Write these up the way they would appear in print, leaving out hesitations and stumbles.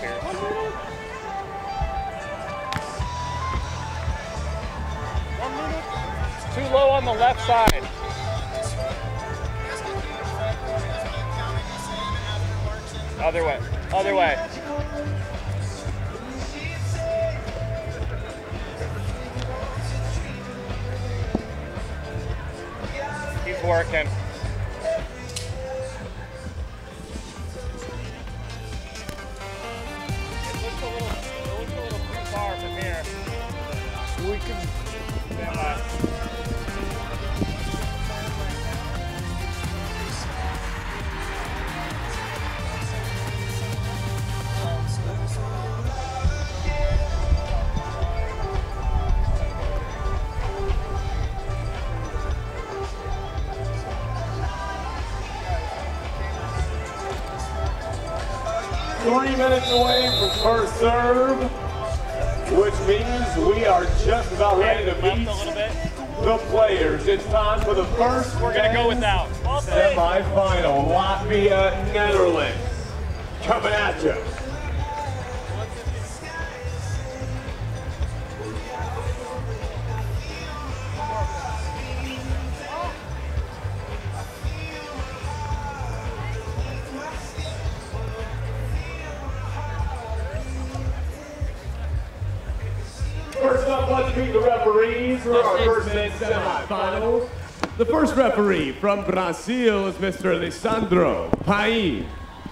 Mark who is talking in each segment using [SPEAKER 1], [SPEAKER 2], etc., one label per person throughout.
[SPEAKER 1] here. It's too low on the left side. Other way. Other way. He's working. It looks a little too far from here. We can stand by.
[SPEAKER 2] Minutes away from first serve, which means we are just about ready to meet the players. It's time for the first
[SPEAKER 1] We're going to go without.
[SPEAKER 2] semi-final. Latvia, Netherlands, coming at you. First up, let's meet the referees for our first men's semifinals.
[SPEAKER 3] The first referee from Brazil is Mr. Alessandro Paim.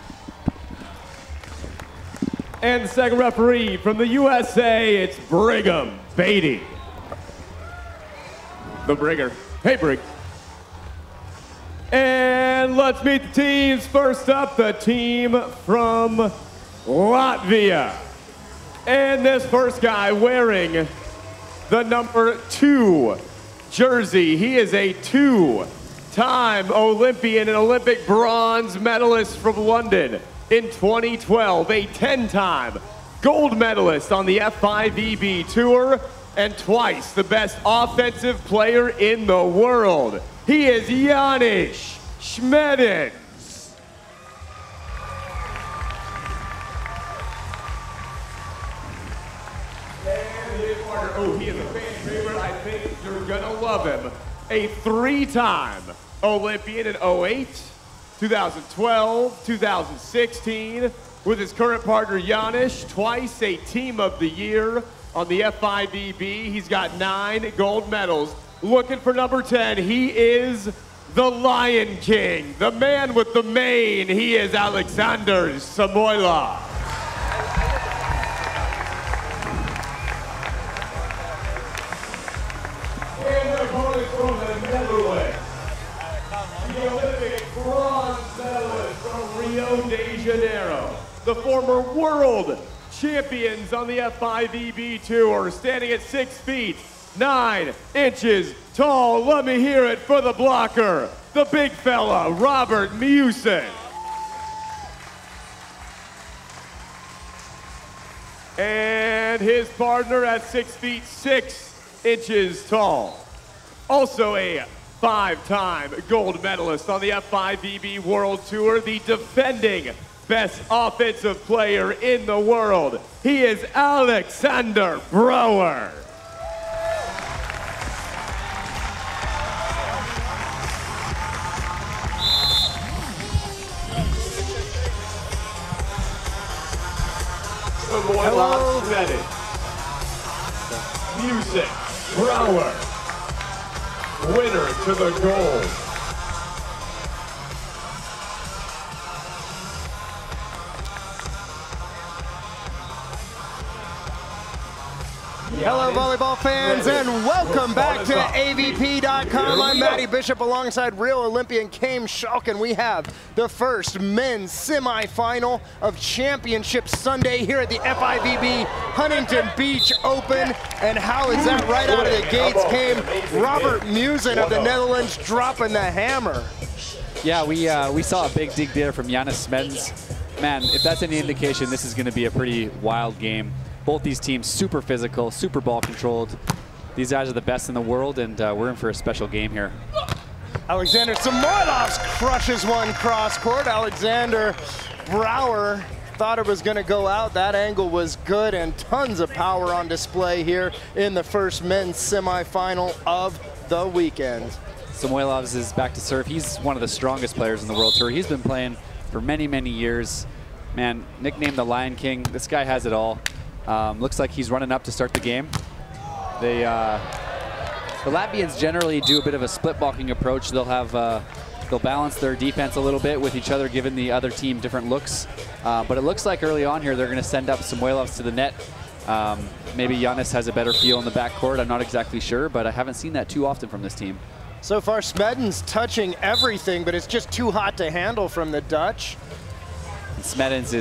[SPEAKER 3] And the second referee from the USA, it's Brigham Beatty. The Brigger. Hey, Brig. And let's meet the teams. First up, the team from Latvia. And this first guy wearing the number 2 jersey. He is a 2-time Olympian and Olympic bronze medalist from London in 2012, a 10-time gold medalist on the F5EB Tour, and twice the best offensive player in the world. He is Janis Schmedens. Oh, he is a fan favorite. I think you're gonna love him. A 3-time Olympian in 08, 2012, 2016, with his current partner Janis, twice a Team of the Year on the F5EB. He's got 9 gold medals. Looking for number 10, he is the Lion King, the man with the mane. He is Alexander Samoilov. From the Netherlands, the Olympic bronze medalist from Rio de Janeiro, the former world champions on the F5EB Tour, standing at 6 feet, 9 inches tall. Let me hear it for the blocker, the big fella, Robert Musin. And his partner at 6 feet, 6 inches tall. Also a 5-time gold medalist on the F5EB World Tour, the defending best offensive player in the world. He is Alexander Brouwer.
[SPEAKER 2] Hello, Music, Brouwer. Winner to the gold.
[SPEAKER 4] Hello, volleyball fans, and welcome back to AVP.com. I'm Matty Bishop alongside Real Olympian Kame Schalken. We have the first men's semifinal of Championship Sunday here at the F5EB Huntington Beach Open. And how is that right out of the gates? Came Robert Musin of the Netherlands dropping the hammer.
[SPEAKER 5] Yeah, we saw a big dig there from Janis Schmedens. Man, if that's any indication, this is going to be a pretty wild game. Both these teams super physical, super ball controlled. These guys are the best in the world, and we're in for a special game here.
[SPEAKER 4] Alexander Samoilov crushes one cross court. Alexander Brouwer thought it was going to go out. That angle was good, and tons of power on display here in the first men's semifinal of the weekend.
[SPEAKER 5] Samoilovs is back to serve. He's one of the strongest players in the World Tour. He's been playing for many, many years. Man, nicknamed the Lion King. This guy has it all. Looks like he's running up to start the game. The Latvians generally do a bit of a split blocking approach. They'll balance their defense a little bit with each other, giving the other team different looks. But it looks like early on here they're going to send up Samoilovs to the net. Maybe Giannis has a better feel in the backcourt. I'm not exactly sure, but I haven't seen that too often from this team.
[SPEAKER 4] So far, Smedens touching everything, but it's just too hot to handle from the Dutch.
[SPEAKER 5] And Smedens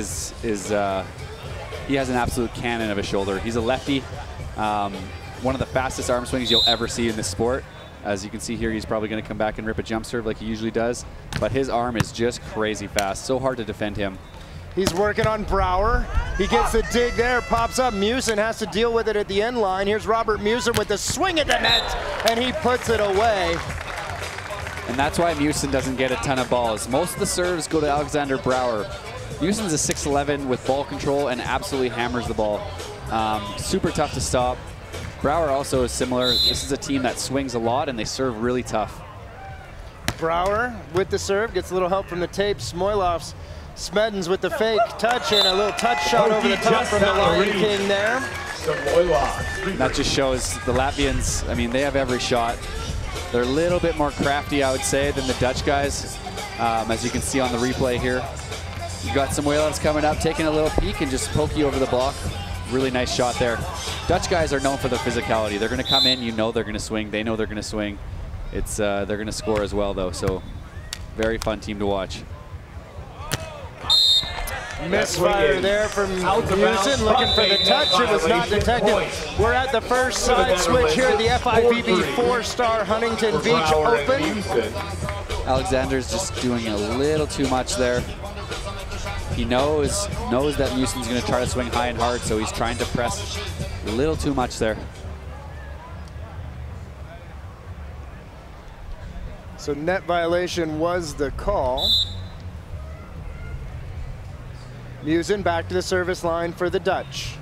[SPEAKER 5] he has an absolute cannon of a shoulder. He's a lefty. One of the fastest arm swings you'll ever see in this sport. As you can see here, he's probably going to come back and rip a jump serve like he usually does. But his arm is just crazy fast. So hard to defend him.
[SPEAKER 4] He's working on Brouwer. He gets the dig there, pops up. Musin has to deal with it at the end line. Here's Robert Musin with the swing at the net, and he puts it away.
[SPEAKER 5] And that's why Musin doesn't get a ton of balls. Most of the serves go to Alexander Brouwer. Musin's a 6'11" with ball control and absolutely hammers the ball. Super tough to stop. Brouwer also is similar. This is a team that swings a lot and they serve really tough.
[SPEAKER 4] Brouwer with the serve, gets a little help from the tape. Samoilovs, Smedens with the fake touch and a little touch shot over the top from the Lion King there.
[SPEAKER 5] That just shows the Latvians, I mean, they have every shot. They're a little bit more crafty, I would say, than the Dutch guys, as you can see on the replay here. You got Samoilovs coming up, taking a little peek and just poke you over the block. Really nice shot there. Dutch guys are known for their physicality. They're going to come in, you know they're going to swing. They know they're going to swing. It's they're going to score as well, though. So very fun team to watch.
[SPEAKER 4] Misfire there from Musin, looking for the touch. It was not detected. We're at the first side switch here at the FIVB 4-star Huntington Beach Open.
[SPEAKER 5] Alexander's just doing a little too much there. He knows that Musin's going to try to swing high and hard, so he's trying to press a little too much there.
[SPEAKER 4] So net violation was the call. Musin back to the service line for the Dutch.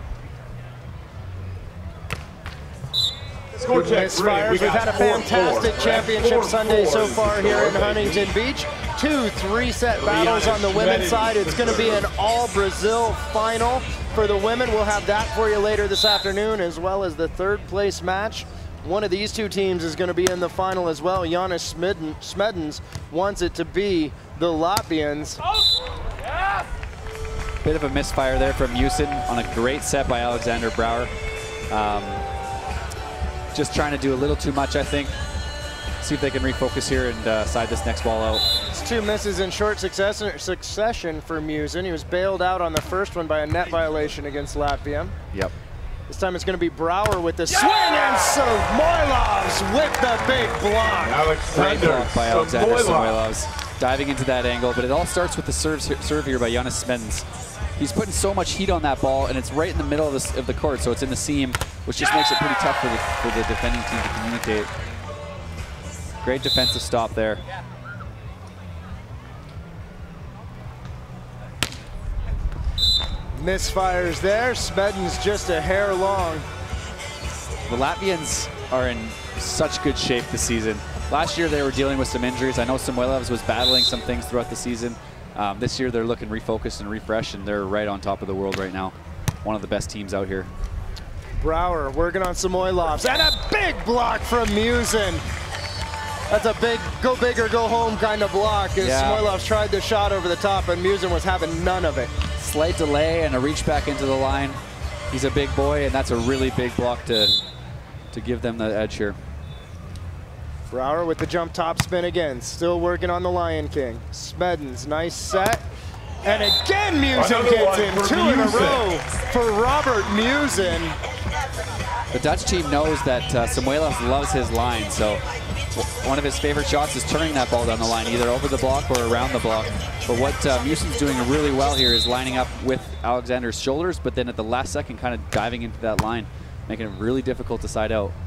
[SPEAKER 4] Misfires. We've had a fantastic championship Sunday so far here in Huntington Beach. 2 3-set battles on the women's side. It's going to be an all-Brazil final for the women. We'll have that for you later this afternoon, as well as the third-place match. One of these two teams is going to be in the final as well. Giannis Smedens wants it to be the Latvians.
[SPEAKER 5] Bit of a misfire there from Musin on a great set by Alexander Brouwer. Just trying to do a little too much, I think. See if they can refocus here and side this next ball out.
[SPEAKER 4] It's 2 misses in short succession for Musin. He was bailed out on the first one by a net violation against Latvia.
[SPEAKER 5] Yep.
[SPEAKER 4] This time it's going to be Brouwer with the swing, and Samoilovs with the big block.
[SPEAKER 5] Great block by Alexander Samoilovs. Diving into that angle, but it all starts with the serve here by Giannis Smedens. He's putting so much heat on that ball, and it's right in the middle of the court, so it's in the seam, which just makes it pretty tough for the defending team to communicate. Great defensive stop there.
[SPEAKER 4] Misfires there. Smedens just a hair long.
[SPEAKER 5] The Latvians are in such good shape this season. Last year they were dealing with some injuries. I know Samoilovs was battling some things throughout the season. This year they're looking refocused and refreshed, and they're right on top of the world right now. One of the best teams out here.
[SPEAKER 4] Brouwer working on Samoilovs, and a big block from Musin. That's a big go big or go home kind of block, as Samoilovs tried the shot over the top, and Musin was having none of it.
[SPEAKER 5] Slight delay and a reach back into the line. He's a big boy, and that's a really big block to give them the edge here.
[SPEAKER 4] Brouwer with the jump top spin again, still working on the Lion King. Smedens, nice set. And again, Musin gets in, 2 in a row for Robert Musin.
[SPEAKER 5] The Dutch team knows that Samoilovs loves his line, so one of his favorite shots is turning that ball down the line, either over the block or around the block. But what Musin's doing really well here is lining up with Alexander's shoulders, but then at the last second kind of diving into that line, making it really difficult to side out.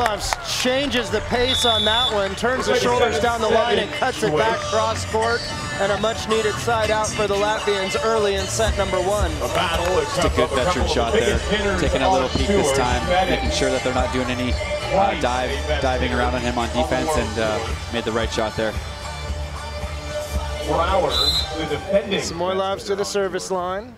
[SPEAKER 4] Samoilovs changes the pace on that one, turns the shoulders down the line and cuts it back cross court. and a much-needed side out for the Latvians early in set number 1.
[SPEAKER 5] Just a good veteran shot there. Taking a little peek this time, making sure that they're not doing any diving around on him on defense, and made the right shot there.
[SPEAKER 4] Samoilovs to the service line.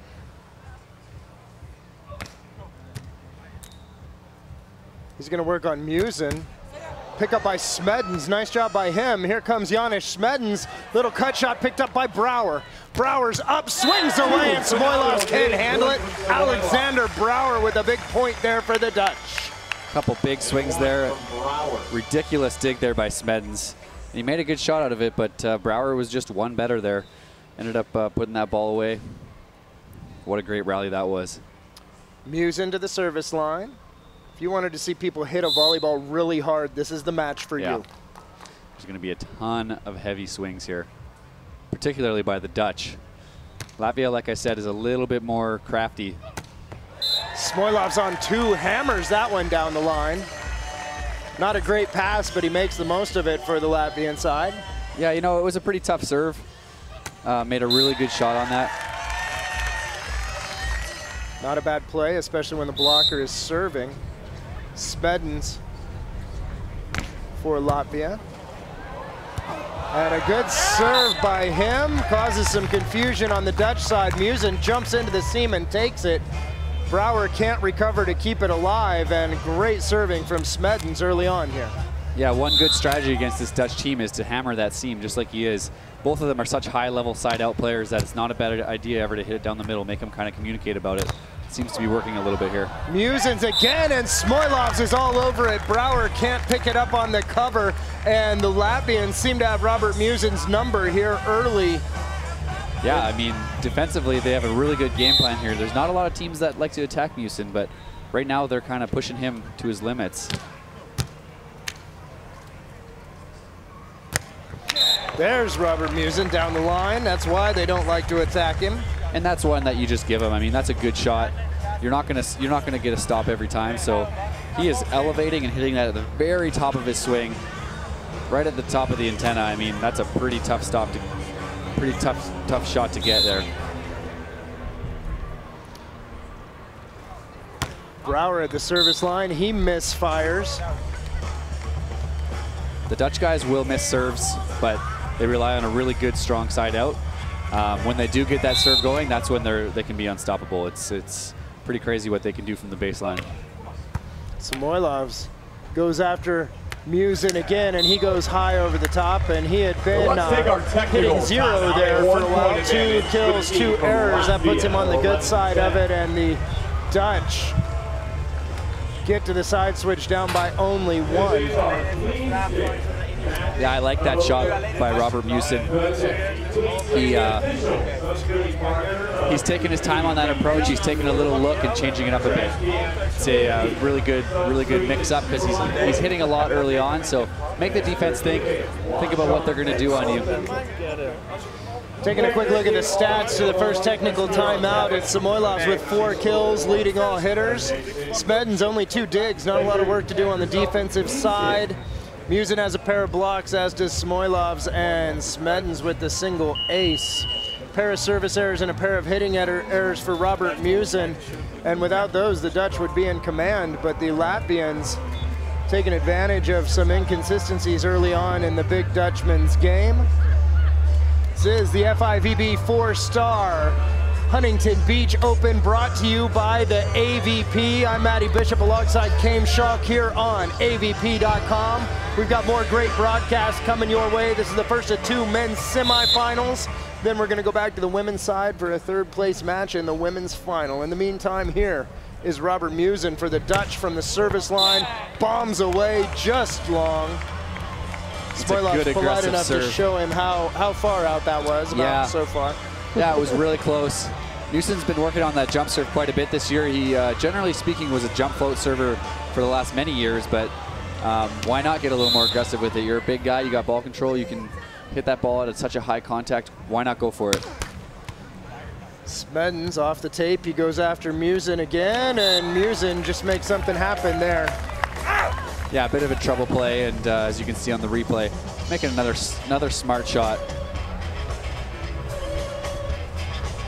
[SPEAKER 4] He's going to work on Musin. Pick up by Smedens. Nice job by him. Here comes Janis Smedens. Little cut shot picked up by Brouwer. Brouwer's up, swings away, and Samoilovs can't handle it. Alexander Brouwer with a big point there for the Dutch.
[SPEAKER 5] Couple big swings there. Ridiculous dig there by Smedens. He made a good shot out of it, but Brouwer was just one better there. Ended up putting that ball away. What a great rally that was.
[SPEAKER 4] Musin to the service line. If you wanted to see people hit a volleyball really hard, this is the match for you.
[SPEAKER 5] There's going to be a ton of heavy swings here, particularly by the Dutch. Latvia, like I said, is a little bit more crafty.
[SPEAKER 4] Samoilovs on 2, hammers that one down the line. Not a great pass, but he makes the most of it for the Latvian side.
[SPEAKER 5] Yeah, you know, it was a pretty tough serve. Made a really good shot on that.
[SPEAKER 4] Not a bad play, especially when the blocker is serving. Smedens for Latvia. And a good serve by him. Causes some confusion on the Dutch side. Musin jumps into the seam and takes it. Brouwer can't recover to keep it alive, and great serving from Smedens early on here.
[SPEAKER 5] Yeah, one good strategy against this Dutch team is to hammer that seam just like he is. Both of them are such high-level side-out players that it's not a bad idea ever to hit it down the middle, make them kind of communicate about it. Seems to be working a little bit here.
[SPEAKER 4] Musin's again, and Samoilovs is all over it. Brouwer can't pick it up on the cover, and the Latvians seem to have Robert Musin's number here early.
[SPEAKER 5] Yeah, I mean, defensively, they have a really good game plan here. There's not a lot of teams that like to attack Musin, but right now they're kind of pushing him to his limits.
[SPEAKER 4] There's Robert Musin down the line. That's why they don't like to attack him.
[SPEAKER 5] And that's one that you just give him. I mean, that's a good shot. You're not gonna get a stop every time. So he is elevating and hitting that at the very top of his swing, right at the top of the antenna. I mean, that's a pretty tough stop to, pretty tough shot to get there.
[SPEAKER 4] Brouwer at the service line. He misfires.
[SPEAKER 5] The Dutch guys will miss serves, but they rely on a really good, strong side out. When they do get that serve going, that's when they can be unstoppable. It's pretty crazy what they can do from the baseline.
[SPEAKER 4] Samoilovs goes after Musin again, and he goes high over the top, and he had been hitting 0 there for a while. 2 kills, 2 errors. That puts him on the good side of it, and the Dutch get to the side switch down by only 1.
[SPEAKER 5] Yeah, I like that shot by Robert Musin. He's taking his time on that approach. He's taking a little look and changing it up a bit. It's a really good mix-up because he's hitting a lot early on. So make the defense think about what they're going to do on you.
[SPEAKER 4] Taking a quick look at the stats to the first technical timeout. It's Samoilovs with 4 kills, leading all hitters. Smedens only 2 digs. Not a lot of work to do on the defensive side. Musin has a pair of blocks, as does Samoilovs, and Smedens with the single ace. A pair of service errors and a pair of hitting errors for Robert Musin. And without those, the Dutch would be in command, but the Latvians taking advantage of some inconsistencies early on in the Big Dutchman's game. This is the FIVB 4-star Huntington Beach Open, brought to you by the AVP. I'm Matty Bishop alongside Kame Schalk here on AVP.com. We've got more great broadcasts coming your way. This is the first of 2 men's semifinals. Then we're going to go back to the women's side for a 3rd place match in the women's final. In the meantime, here is Robert Musin for the Dutch from the service line. Bombs away just long. Samoilovs polite enough to show him how far out that was, so far.
[SPEAKER 5] Yeah, it was really close. Musin's been working on that jump serve quite a bit this year. He, generally speaking, was a jump float server for the last many years, but why not get a little more aggressive with it? You're a big guy, you got ball control, you can hit that ball at such a high contact. Why not go for it?
[SPEAKER 4] Smedens off the tape, he goes after Musin again, and Musin just makes something happen there.
[SPEAKER 5] Yeah, a bit of a trouble play, and as you can see on the replay, making another smart shot.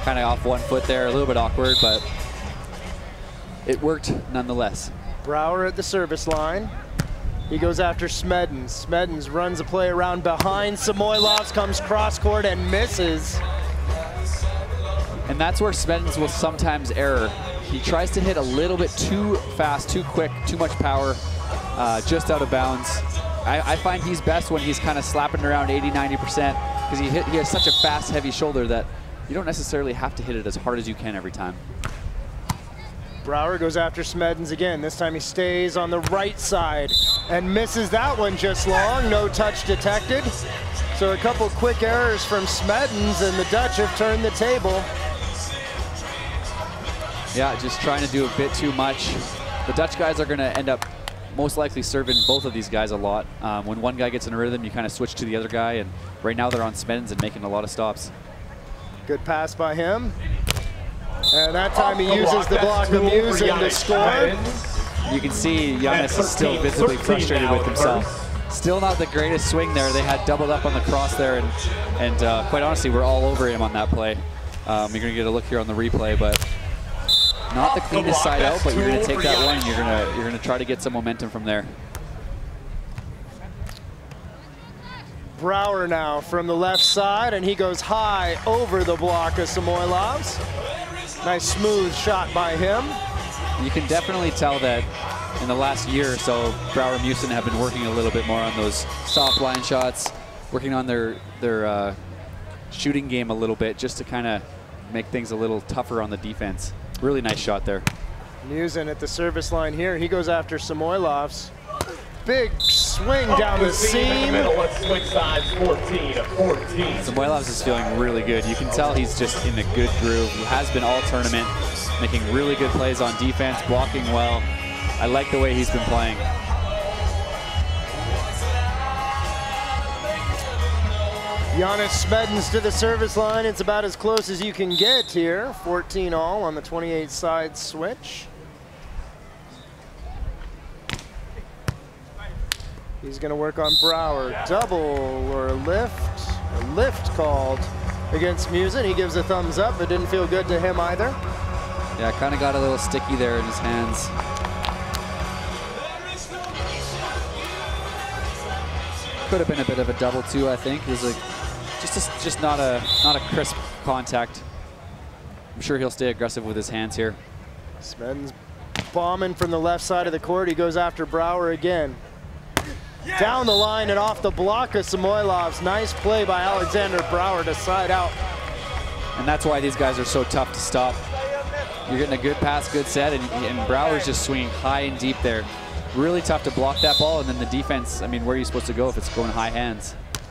[SPEAKER 5] kind of off one foot there, a little bit awkward, but it worked nonetheless.
[SPEAKER 4] Brouwer at the service line. He goes after Smedens. Smedens runs a play around behind. Samoilovs comes cross court and misses.
[SPEAKER 5] And that's where Smedens will sometimes err. He tries to hit a little bit too fast, too quick, too much power, just out of bounds. I find he's best when he's kind of slapping around 80, 90%, because he has such a fast, heavy shoulder that you don't necessarily have to hit it as hard as you can every time.
[SPEAKER 4] Brouwer goes after Smedens again. This time he stays on the right side and misses that one just long. No touch detected. So a couple quick errors from Smedens, and the Dutch have turned the table.
[SPEAKER 5] Yeah, just trying to do a bit too much. The Dutch guys are going to end up most likely serving both of these guys a lot. When one guy gets in a rhythm, you kind of switch to the other guy, and right now they're on Smedens and making a lot of stops.
[SPEAKER 4] Good pass by him. And that time he uses the block of Musin to score.
[SPEAKER 5] You can see Giannis is still visibly frustrated with himself. Still not the greatest swing there. They had doubled up on the cross there, and quite honestly, we're all over him on that play. You're going to get a look here on the replay, but not the cleanest side out, but you're going to take that one, and you're going to try to get some momentum from there.
[SPEAKER 4] Brouwer now from the left side, and he goes high over the block of Samoilovs. Nice smooth shot by him.
[SPEAKER 5] You can definitely tell that in the last year or so, Brouwer and Musin have been working a little bit more on those soft line shots, working on their shooting game a little bit, just to kind of make things a little tougher on the defense. Really nice shot there.
[SPEAKER 4] Musin at the service line here. He goes after Samoilovs. Big swing down the seam.
[SPEAKER 5] Samoilovs is feeling really good. You can tell he's just in a good groove. He has been all tournament, making really good plays on defense, blocking well. I like the way he's been playing.
[SPEAKER 4] Giannis Smedens to the service line. It's about as close as you can get here. 14 all on the 28 side switch. He's going to work on Brouwer. Double or lift. A lift called against Musin. He gives a thumbs up. It didn't feel good to him either.
[SPEAKER 5] Yeah, kind of got a little sticky there in his hands. Could have been a bit of a double too, I think. It was just not a crisp contact. I'm sure he'll stay aggressive with his hands here.
[SPEAKER 4] Smedens bombing from the left side of the court. He goes after Brouwer again. Down the line and off the block of Samoilovs. Nice play by Alexander Brouwer to side out.
[SPEAKER 5] And that's why these guys are so tough to stop. You're getting a good pass, good set, and Brouwer's just swinging high and deep there. Really tough to block that ball, and then the defense, I mean, where are you supposed to go if it's going high hands?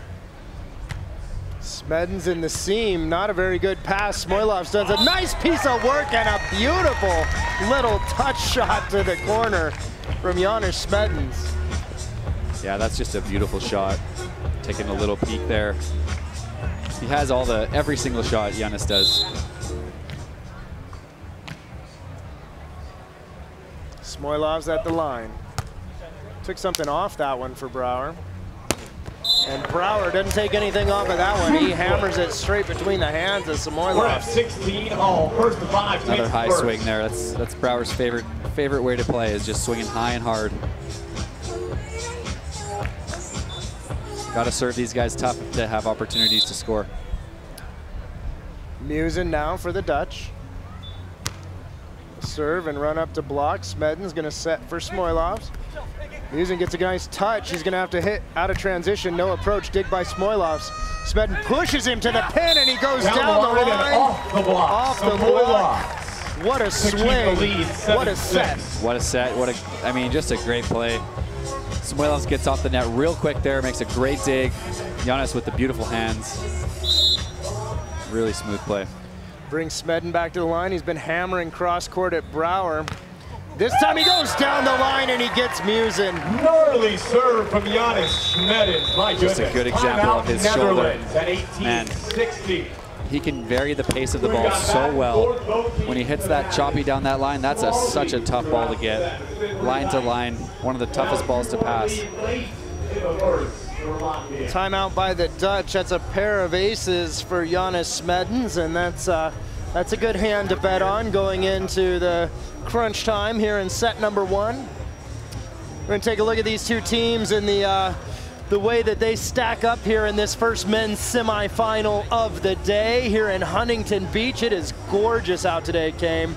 [SPEAKER 4] Smedens in the seam, not a very good pass. Samoilovs does a nice piece of work and a beautiful little touch shot to the corner from Giannis Smedens.
[SPEAKER 5] Yeah, that's just a beautiful shot. Taking a little peek there. He has every single shot Giannis does.
[SPEAKER 4] Samoilovs at the line. Took something off that one for Brouwer. And Brouwer doesn't take anything off of that one. He hammers it straight between the hands of Samoilovs.
[SPEAKER 2] 16 all, first to 5.
[SPEAKER 5] Another high swing there. That's Brouwer's favorite way to play, is just swinging high and hard. Got to serve these guys tough to have opportunities to score.
[SPEAKER 4] Musin now for the Dutch. Serve and run up to block. Smedens going to set for Samoilovs. Musin gets a nice touch. He's going to have to hit out of transition. No approach. Dig by Samoilovs. Smedens pushes him to the pin, and he goes down the line. Off the block. What a swing. What a set.
[SPEAKER 5] What a set. I mean, just a great play. Samoilovs gets off the net real quick there, makes a great dig. Giannis with the beautiful hands. Really smooth play.
[SPEAKER 4] Brings Smedens back to the line. He's been hammering cross court at Brouwer. This time he goes down the line and he gets Musin.
[SPEAKER 2] Gnarly serve from Giannis Smedens. My goodness.
[SPEAKER 5] Just a good example of his shoulder.
[SPEAKER 2] At 18-60.
[SPEAKER 5] He can vary the pace of the ball so well. When he hits that choppy down that line, that's such a tough ball to get. Line to line, one of the toughest balls to pass.
[SPEAKER 4] Timeout by the Dutch. That's a pair of aces for Giannis Smedens, and that's a That's a good hand to bet on going into the crunch time here in set number 1. We're going to take a look at these two teams and the way that they stack up here in this first men's semifinal of the day here in Huntington Beach. It is gorgeous out today, Kame.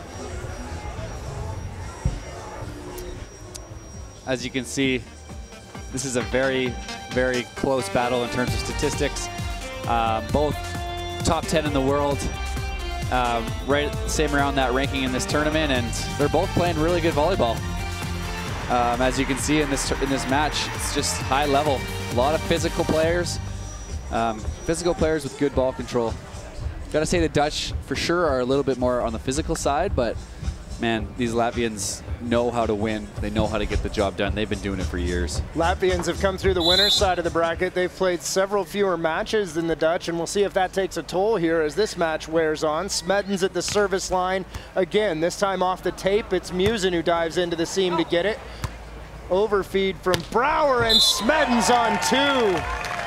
[SPEAKER 5] As you can see, this is a very, very close battle in terms of statistics. Both top 10 in the world, right same around that ranking in this tournament, and they're both playing really good volleyball. As you can see in this match, it's just high level. A lot of physical players with good ball control. Got to say the Dutch for sure are a little bit more on the physical side, but man, these Latvians know how to win. They know how to get the job done. They've been doing it for years.
[SPEAKER 4] Latvians have come through the winner's side of the bracket. They've played several fewer matches than the Dutch, and we'll see if that takes a toll here as this match wears on. Smedens at the service line. Again, this time off the tape, it's Musin who dives into the seam to get it. Overfeed from Brouwer, and Smedens on 2.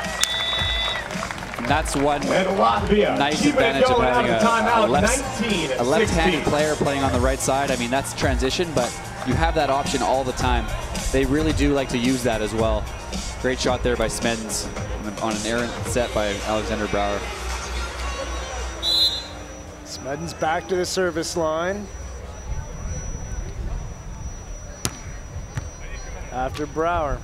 [SPEAKER 5] And that's one nice advantage of having a left-handed player playing on the right side. I mean, that's transition, but you have that option all the time. They really do like to use that as well. Great shot there by Smedens on an errant set by Alexander Brouwer.
[SPEAKER 4] Smedens back to the service line. After Brouwer.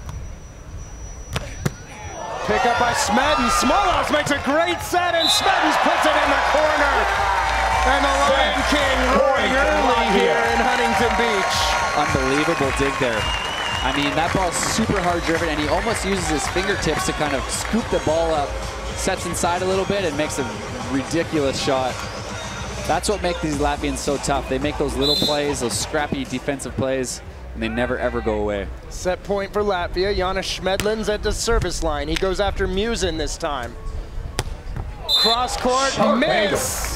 [SPEAKER 4] Pick up by Smedens. Smolos makes a great set, and Smedens puts it in the corner. And the Lion King roaring early here in Huntington Beach.
[SPEAKER 5] Unbelievable dig there. I mean, that ball's super hard driven, and he almost uses his fingertips to kind of scoop the ball up, sets inside a little bit, and makes a ridiculous shot. That's what makes these Latvians so tough. They make those little plays, those scrappy defensive plays, and they never ever go away. Set
[SPEAKER 4] point for Latvia. Jānis Šmēdlins at the service line. He goes after Musin this time. Cross court, miss.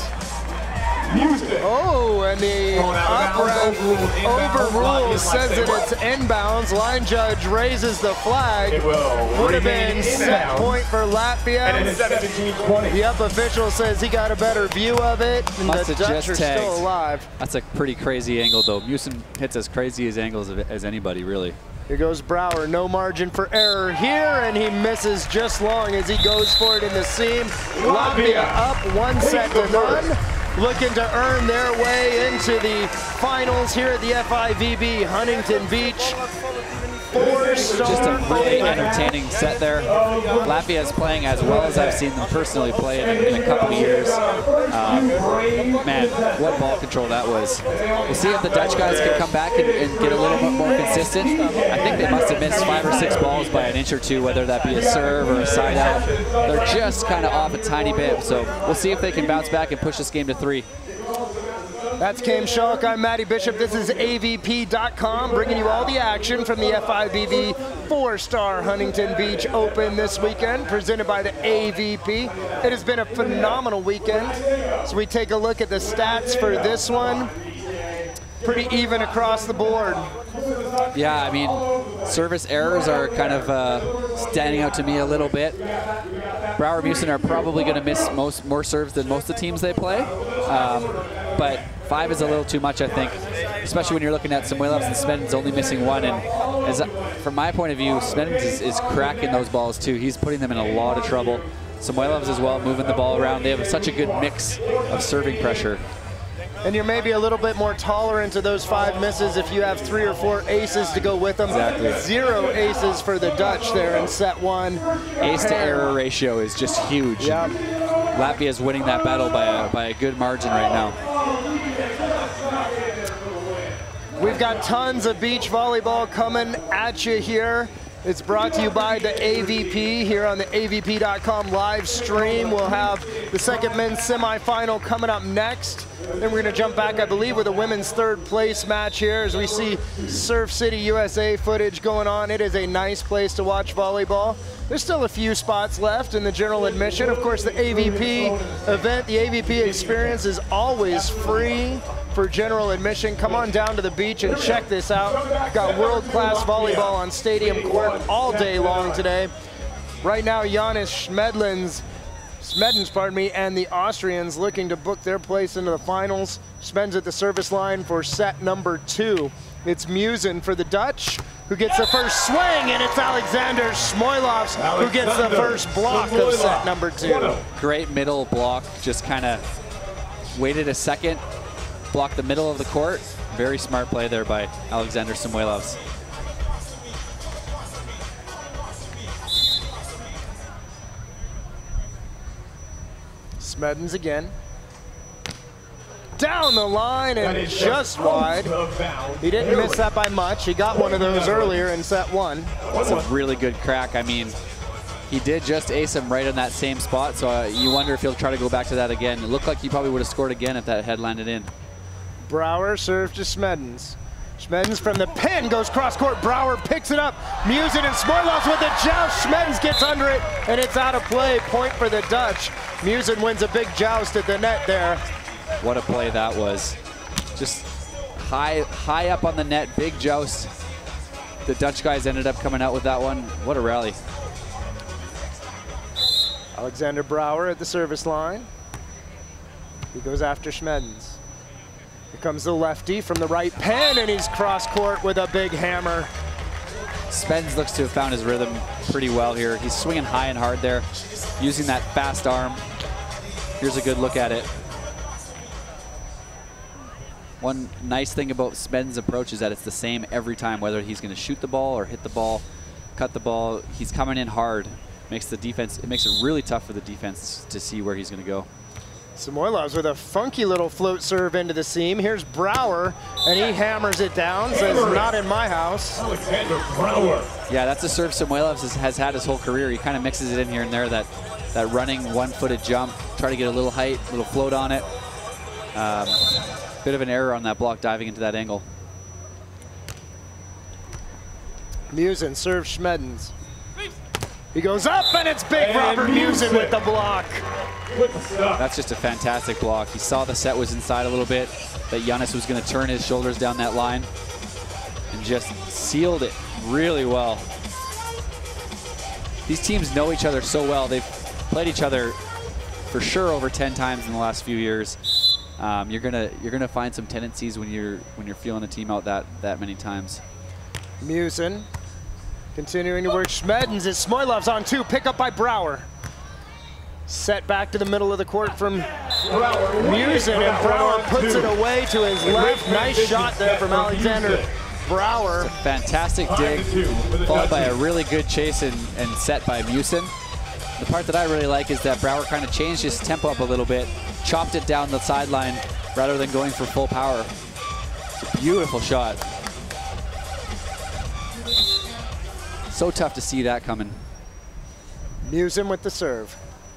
[SPEAKER 4] Oh, and the up ref overrules, says that it's inbounds. Line judge raises the flag. Would have been set point for Latvia.
[SPEAKER 2] And it's 17-20.
[SPEAKER 4] The up official says he got a better view of it, and the Dutch are still alive.
[SPEAKER 5] That's a pretty crazy angle, though. Musin hits as crazy as angles as anybody, really.
[SPEAKER 4] Here goes Brouwer, no margin for error here, and he misses just long as he goes for it in the seam. Latvia up 1-0, looking to earn their way into the finals here at the FIVB Huntington Beach. Just
[SPEAKER 5] a really entertaining set there. Latvia is playing as well as I've seen them personally play in a couple of years. Man, what ball control that was. We'll see if the Dutch guys can come back and get a little bit more consistent. I think they must have missed 5 or 6 balls by an inch or two, whether that be a serve or a side out. They're just kind of off a tiny bit, so we'll see if they can bounce back and push this game to 3.
[SPEAKER 4] That's Kame Schalk. I'm Matty Bishop. This is AVP.com, bringing you all the action from the FIVB 4-star Huntington Beach Open this weekend, presented by the AVP. It has been a phenomenal weekend. So we take a look at the stats for this one. Pretty even across the board.
[SPEAKER 5] Yeah, I mean, service errors are kind of standing out to me a little bit. Brouwer Musin are probably going to miss more serves than most of the teams they play. But 5 is a little too much, I think, especially when you're looking at Samuilovs and Smedens only missing 1. And from my point of view, Smedens is cracking those balls too. He's putting them in a lot of trouble. Samuilovs as well, moving the ball around. They have such a good mix of serving pressure.
[SPEAKER 4] And you're maybe a little bit more tolerant to those 5 misses if you have 3 or 4 aces to go with them.
[SPEAKER 5] Exactly.
[SPEAKER 4] 0 aces for the Dutch there in set 1.
[SPEAKER 5] Ace to error ratio is just huge.
[SPEAKER 4] Yep.
[SPEAKER 5] Latvia is winning that battle by a good margin right now.
[SPEAKER 4] We've got tons of beach volleyball coming at you here. It's brought to you by the AVP here on the AVP.com live stream. We'll have the second men's semifinal coming up next. Then we're going to jump back, I believe, with a women's 3rd place match here as we see Surf City, USA footage going on. It is a nice place to watch volleyball. There's still a few spots left in the general admission. Of course, the AVP event, the AVP experience is always free for general admission. Come on down to the beach and check this out. We've got world-class volleyball on Stadium Court all day long today. Right now, Jānis Šmēdlins Smedens, pardon me, and the Austrians looking to book their place into the finals. Smedens at the service line for set number 2. It's Musin for the Dutch, who gets the first swing, and it's Alexander Smoilovs who gets the first block of set number 2.
[SPEAKER 5] Great middle block, just kind of waited a second, blocked the middle of the court. Very smart play there by Alexander Samoilovs.
[SPEAKER 4] Smedens again. Down the line and just wide. He didn't miss that by much. He got one of those earlier in set 1.
[SPEAKER 5] That's a really good crack. I mean, he did just ace him right in that same spot, so you wonder if he'll try to go back to that again. It looked like he probably would have scored again if that had landed in.
[SPEAKER 4] Brouwer serves to Smedens. Smedens from the pin goes cross court. Brouwer picks it up. Musin and Smoilovs with a joust. Smedens gets under it, and it's out of play. Point for the Dutch. Musin wins a big joust at the net there.
[SPEAKER 5] What a play that was. Just high up on the net, big joust. The Dutch guys ended up coming out with that one. What a rally.
[SPEAKER 4] Alexander Brouwer at the service line. He goes after Smedens. Here comes the lefty from the right pin, and he's cross court with a big hammer.
[SPEAKER 5] Smedens looks to have found his rhythm pretty well here. He's swinging high and hard there, using that fast arm. Here's a good look at it. One nice thing about Smedens' approach is that it's the same every time, whether he's going to shoot the ball or hit the ball, cut the ball. He's coming in hard. Makes the defense, it makes it really tough for the defense to see where he's going to go.
[SPEAKER 4] Samoilovs with a funky little float serve into the seam. Here's Brouwer, and he hammers it down, says, not in my house.
[SPEAKER 2] Alexander Brouwer.
[SPEAKER 5] Yeah, that's a serve Samoilovs has had his whole career. He kind of mixes it in here and there, that running one-footed jump, try to get a little height, a little float on it. Bit of an error on that block diving into that angle.
[SPEAKER 4] Musin serves Smedens. He goes up, and it's big Robert Musin with the block.
[SPEAKER 5] That's just a fantastic block. He saw the set was inside a little bit, that Giannis was going to turn his shoulders down that line, and just sealed it really well. These teams know each other so well. They've played each other for sure over 10 times in the last few years. You're gonna find some tendencies when you're feeling a team out that many times.
[SPEAKER 4] Musin continuing to work Smedens. It's Smoilovs on 2, pick up by Brouwer. Set back to the middle of the court from Musin, and Brouwer puts it away to his left. Nice shot there from Alexander Brouwer.
[SPEAKER 5] Fantastic dig, followed by a really good chase and set by Musin. The part that I really like is that Brouwer kind of changed his tempo up a little bit, chopped it down the sideline rather than going for full power. It's a beautiful shot. So tough to see that coming.
[SPEAKER 4] Musin with the serve.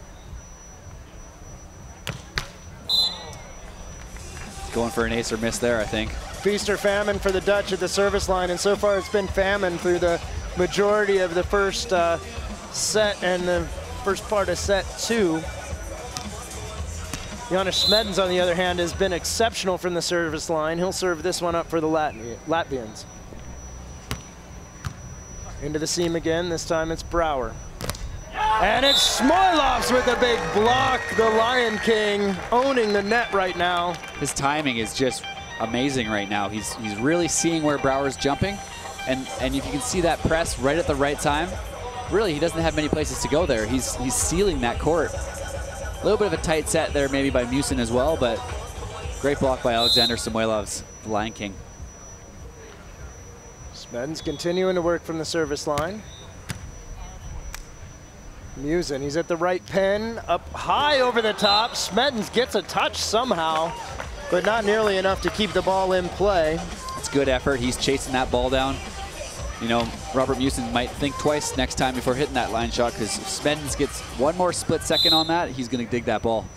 [SPEAKER 5] Going for an ace or miss there, I think.
[SPEAKER 4] Feast or famine for the Dutch at the service line, and so far it's been famine through the majority of the first set and the first part of set 2. Giannis Smedens, on the other hand, has been exceptional from the service line. He'll serve this one up for the Latvians. Into the seam again, this time it's Brouwer. And it's Smoilovs with a big block. The Lion King owning the net right now.
[SPEAKER 5] His timing is just amazing right now. He's really seeing where Brouwer's jumping, and if you can see that press right at the right time, really he doesn't have many places to go there. He's sealing that court. A little bit of a tight set there maybe by Musin as well, but great block by Alexander Samoilovs, the Lion King.
[SPEAKER 4] Smedens continuing to work from the service line. Musin, he's at the right pin, up high over the top. Smedens gets a touch somehow, but not nearly enough to keep the ball in play.
[SPEAKER 5] It's good effort. He's chasing that ball down. You know, Robert Musin might think twice next time before hitting that line shot, because if Smedens gets one more split second on that, he's going to dig that ball.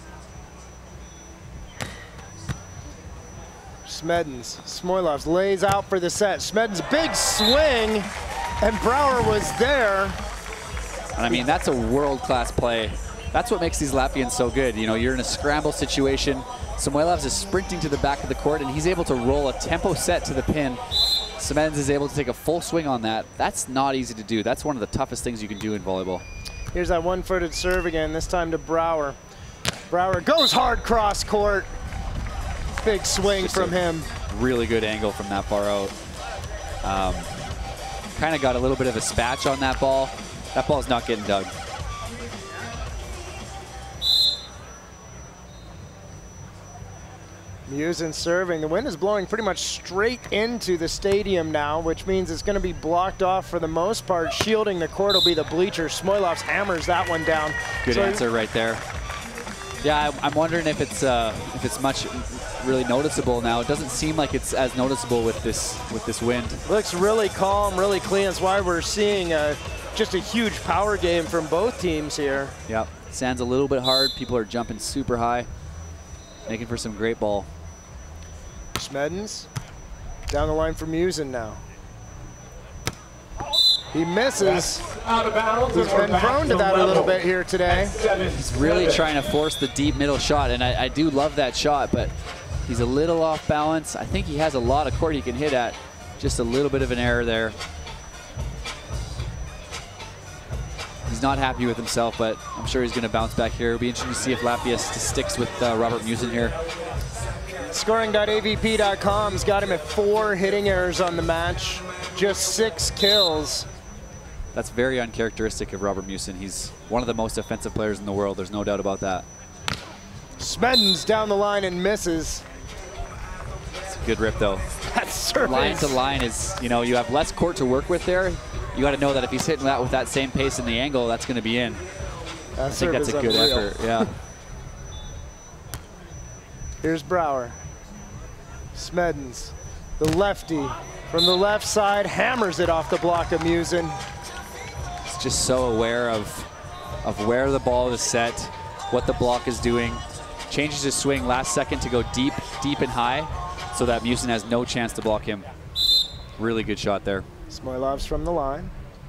[SPEAKER 4] Smedens, Smoilovs lays out for the set. Smedens, big swing, and Brouwer was there.
[SPEAKER 5] And I mean, that's a world-class play. That's what makes these Latvians so good. You know, you're in a scramble situation. Samoilovs is sprinting to the back of the court, and he's able to roll a tempo set to the pin. Smedens is able to take a full swing on that. That's not easy to do. That's one of the toughest things you can do in volleyball.
[SPEAKER 4] Here's that one-footed serve again, this time to Brouwer. Brouwer goes hard cross court. Big swing from him.
[SPEAKER 5] Really good angle from that far out. Kind of got a little bit of a spatch on that ball. That ball's not getting dug.
[SPEAKER 4] Musin serving. The wind is blowing pretty much straight into the stadium now, which means it's going to be blocked off for the most part. Shielding the court will be the bleacher. Smoilovs hammers that one down.
[SPEAKER 5] Good answer right there. Yeah, I'm wondering if it's much really noticeable now. It doesn't seem like it's as noticeable with this wind.
[SPEAKER 4] Looks really calm, really clean. That's why we're seeing just a huge power game from both teams here.
[SPEAKER 5] Yep, sand's a little bit hard. People are jumping super high, making for some great ball.
[SPEAKER 4] Smedens down the line for Musin now. He misses.
[SPEAKER 2] Out of bounds.
[SPEAKER 4] He's been prone to that a little bit here today.
[SPEAKER 5] He's really trying to force the deep middle shot, and I do love that shot, but he's a little off balance. I think he has a lot of court he can hit at. Just a little bit of an error there. He's not happy with himself, but I'm sure he's going to bounce back here. It'll be interesting to see if Latvia sticks with Robert Musin here.
[SPEAKER 4] Scoring.avp.com's got him at 4 hitting errors on the match, just 6 kills.
[SPEAKER 5] That's very uncharacteristic of Robert Musin. He's one of the most offensive players in the world. There's no doubt about that.
[SPEAKER 4] Smedens down the line and misses.
[SPEAKER 5] It's a good rip, though.
[SPEAKER 4] That service.
[SPEAKER 5] Line to line is, you know, you have less court to work with there. You got to know that if he's hitting that with that same pace in the angle, that's going to be in. I think that's a good effort, yeah.
[SPEAKER 4] Here's Brouwer. Smedens, the lefty from the left side, hammers it off the block of Musin.
[SPEAKER 5] He's just so aware of where the ball is set, what the block is doing. Changes his swing last second to go deep, deep and high, so that Musin has no chance to block him. Really good shot there.
[SPEAKER 4] Smoilovs from the line.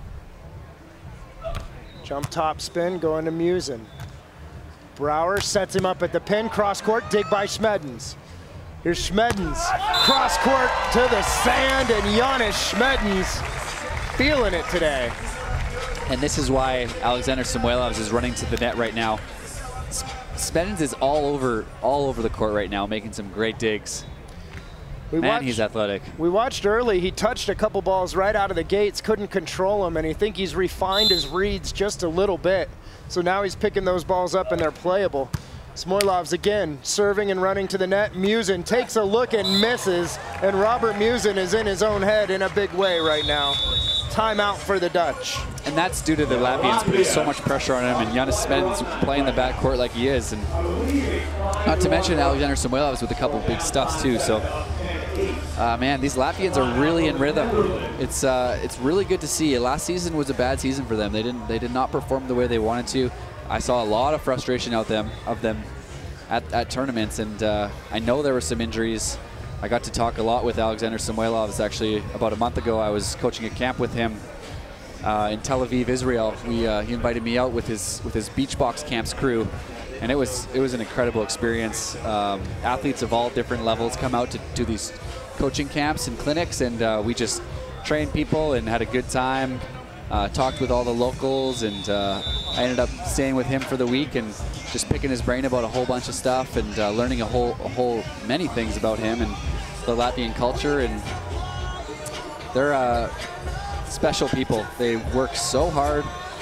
[SPEAKER 4] Jump top spin going to Musin. Brouwer sets him up at the pin, cross court, dig by Smedens. Here's Smedens, cross court to the sand, and Giannis Smedens feeling it today.
[SPEAKER 5] And this is why Alexander Samuelovs is running to the net right now. Smedens is all over the court right now, making some great digs. He's athletic.
[SPEAKER 4] We watched early, he touched a couple balls right out of the gates, couldn't control them, and I think he's refined his reads just a little bit. So now he's picking those balls up and they're playable. Smoilovs again, serving and running to the net. Musin takes a look and misses, and Robert Musin is in his own head in a big way right now. Timeout for the Dutch.
[SPEAKER 5] And that's due to the Latvians putting so much pressure on him, and Giannis Smedens playing the backcourt like he is. And not to mention Alexander Samuelovs with a couple big stuffs too. So, man, these Latvians are really in rhythm. It's really good to see. Last season was a bad season for them. They did not perform the way they wanted to. I saw a lot of frustration of them at tournaments, and I know there were some injuries. I got to talk a lot with Alexander Samuelovs actually about a month ago. I was coaching a camp with him in Tel Aviv, Israel. He invited me out with his Beach Box Camps crew, and it was an incredible experience. Athletes of all different levels come out to do these coaching camps and clinics, and we just trained people and had a good time. Talked with all the locals, and I ended up staying with him for the week and just picking his brain about a whole bunch of stuff and learning many things about him and the Latvian culture. And they're special people. They work so hard.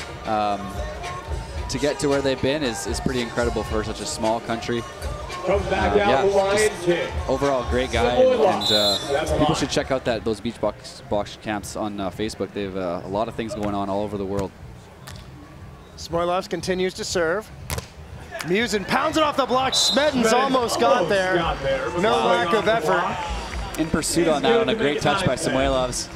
[SPEAKER 5] To get to where they've been is pretty incredible for such a small country.
[SPEAKER 2] Comes back down the line.
[SPEAKER 5] Overall, great guy, and people should check out those Beach Box camps on Facebook. They have a lot of things going on all over the world.
[SPEAKER 4] Smoilovs continues to serve. Musin pounds it off the block. Smedens almost got there. No lack of effort.
[SPEAKER 5] In pursuit on that, on a great touch by Samuelovs.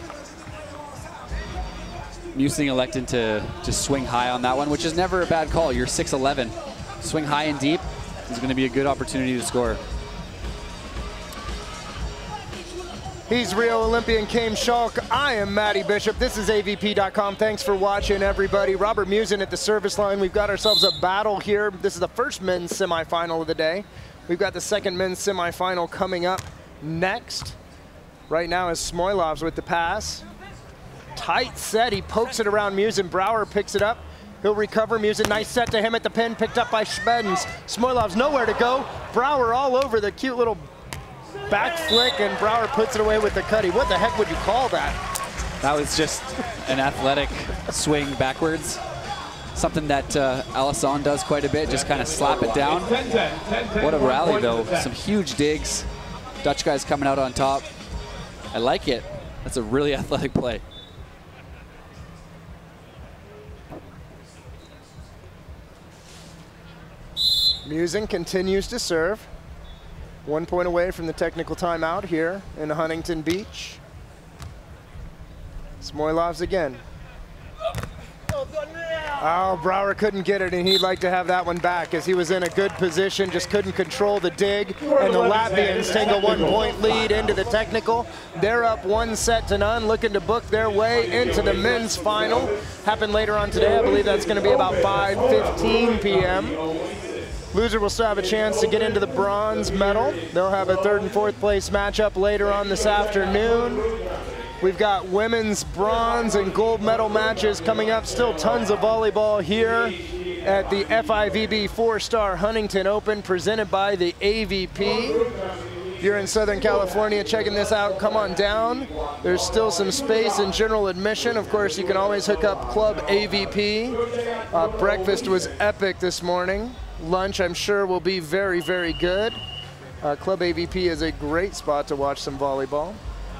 [SPEAKER 5] Musin elected to just swing high on that one, which is never a bad call. You're 6'11". Swing high and deep is going to be a good opportunity to score.
[SPEAKER 4] He's Rio Olympian Kame Schalk. I am Matty Bishop. This is AVP.com. Thanks for watching, everybody. Robert Musin at the service line. We've got ourselves a battle here. This is the first men's semifinal of the day. We've got the second men's semifinal coming up next. Right now is Smoilovs with the pass. Tight set. He pokes it around Musin. Brouwer picks it up. He'll recover. Musin, nice set to him at the pin, picked up by Smedens. Smoilov's nowhere to go. Brower all over the cute little back flick, and Brower puts it away with the cutty. What the heck would you call that?
[SPEAKER 5] That was just an athletic swing backwards. Something that Alisson does quite a bit, just kind of slap it down. What a rally, though. Some huge digs. Dutch guys coming out on top. I like it. That's a really athletic play.
[SPEAKER 4] Musin continues to serve. 1 point away from the technical timeout here in Huntington Beach. Smoilov's again. Oh, Brower couldn't get it, and he'd like to have that one back as he was in a good position, just couldn't control the dig. And the Latvians take a 1 point lead into the technical. They're up 1-0, looking to book their way into the men's final. Happen later on today. I believe that's going to be about 5:15 p.m. Loser will still have a chance to get into the bronze medal. They'll have a 3rd and 4th place matchup later on this afternoon. We've got women's bronze and gold medal matches coming up. Still tons of volleyball here at the FIVB 4-Star Huntington Open presented by the AVP. If you're in Southern California checking this out, come on down. There's still some space in general admission. Of course, you can always hook up Club AVP. Breakfast was epic this morning. Lunch, I'm sure, will be very, very good. Club AVP is a great spot to watch some volleyball.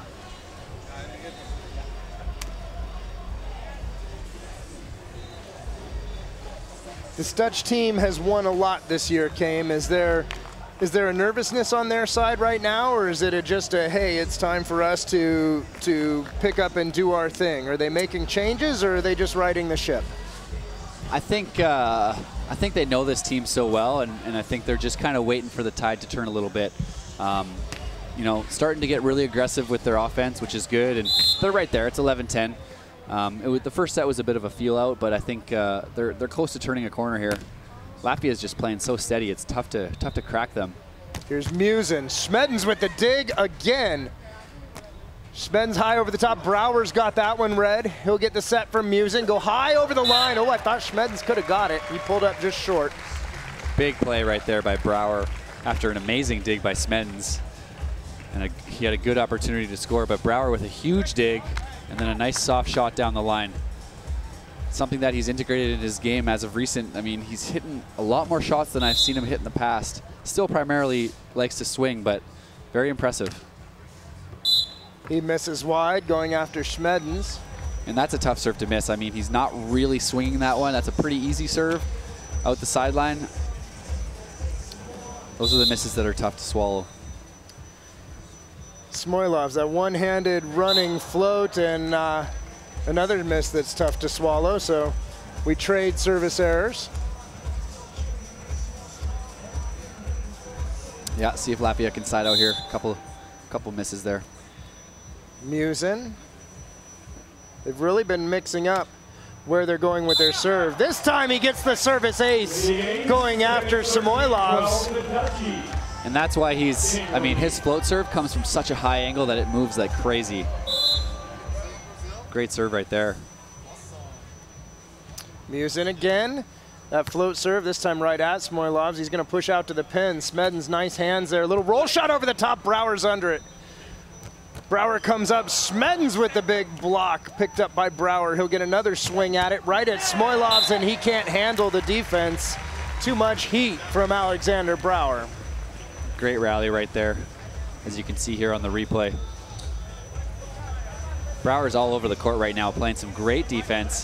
[SPEAKER 4] This Dutch team has won a lot this year, Kame. Is there a nervousness on their side right now, or is it just a, hey, it's time for us to pick up and do our thing? Are they making changes, or are they just riding the ship?
[SPEAKER 5] I think they know this team so well, and I think they're just kind of waiting for the tide to turn a little bit. You know, starting to get really aggressive with their offense, which is good, and they're right there. It's 11-10. The first set was a bit of a feel out, but I think they're close to turning a corner here. Latvia is just playing so steady; it's tough to crack them.
[SPEAKER 4] Here's Musin. Smedens with the dig again. Smedens high over the top. Brower's got that one red. He'll get the set from Musin. Go high over the line. Oh, I thought Smedens could have got it. He pulled up just short.
[SPEAKER 5] Big play right there by Brower after an amazing dig by Smedens. And he had a good opportunity to score, but Brower with a huge dig and then a nice soft shot down the line. Something that he's integrated in his game as of recent. I mean, he's hitting a lot more shots than I've seen him hit in the past. Still primarily likes to swing, but very impressive.
[SPEAKER 4] He misses wide, going after Smedens.
[SPEAKER 5] And that's a tough serve to miss. I mean, he's not really swinging that one. That's a pretty easy serve out the sideline. Those are the misses that are tough to swallow.
[SPEAKER 4] Smoilov's that one-handed running float, and another miss that's tough to swallow, so we trade service errors.
[SPEAKER 5] Yeah, see if Latvia can side out here. Couple misses there.
[SPEAKER 4] Musin. They've really been mixing up where they're going with their serve. This time he gets the service ace going after Samoilov's.
[SPEAKER 5] And that's why I mean, his float serve comes from such a high angle that it moves like crazy. Great serve right there.
[SPEAKER 4] Musin again. That float serve, this time right at Samoilov's. He's going to push out to the pin. Smedens, nice hands there. A little roll shot over the top. Brower's under it. Brower comes up. Smedens with the big block, picked up by Brower. He'll get another swing at it right at Samoilov's, and he can't handle the defense. Too much heat from Alexander Brower.
[SPEAKER 5] Great rally right there, as you can see here on the replay. Brower's all over the court right now, playing some great defense.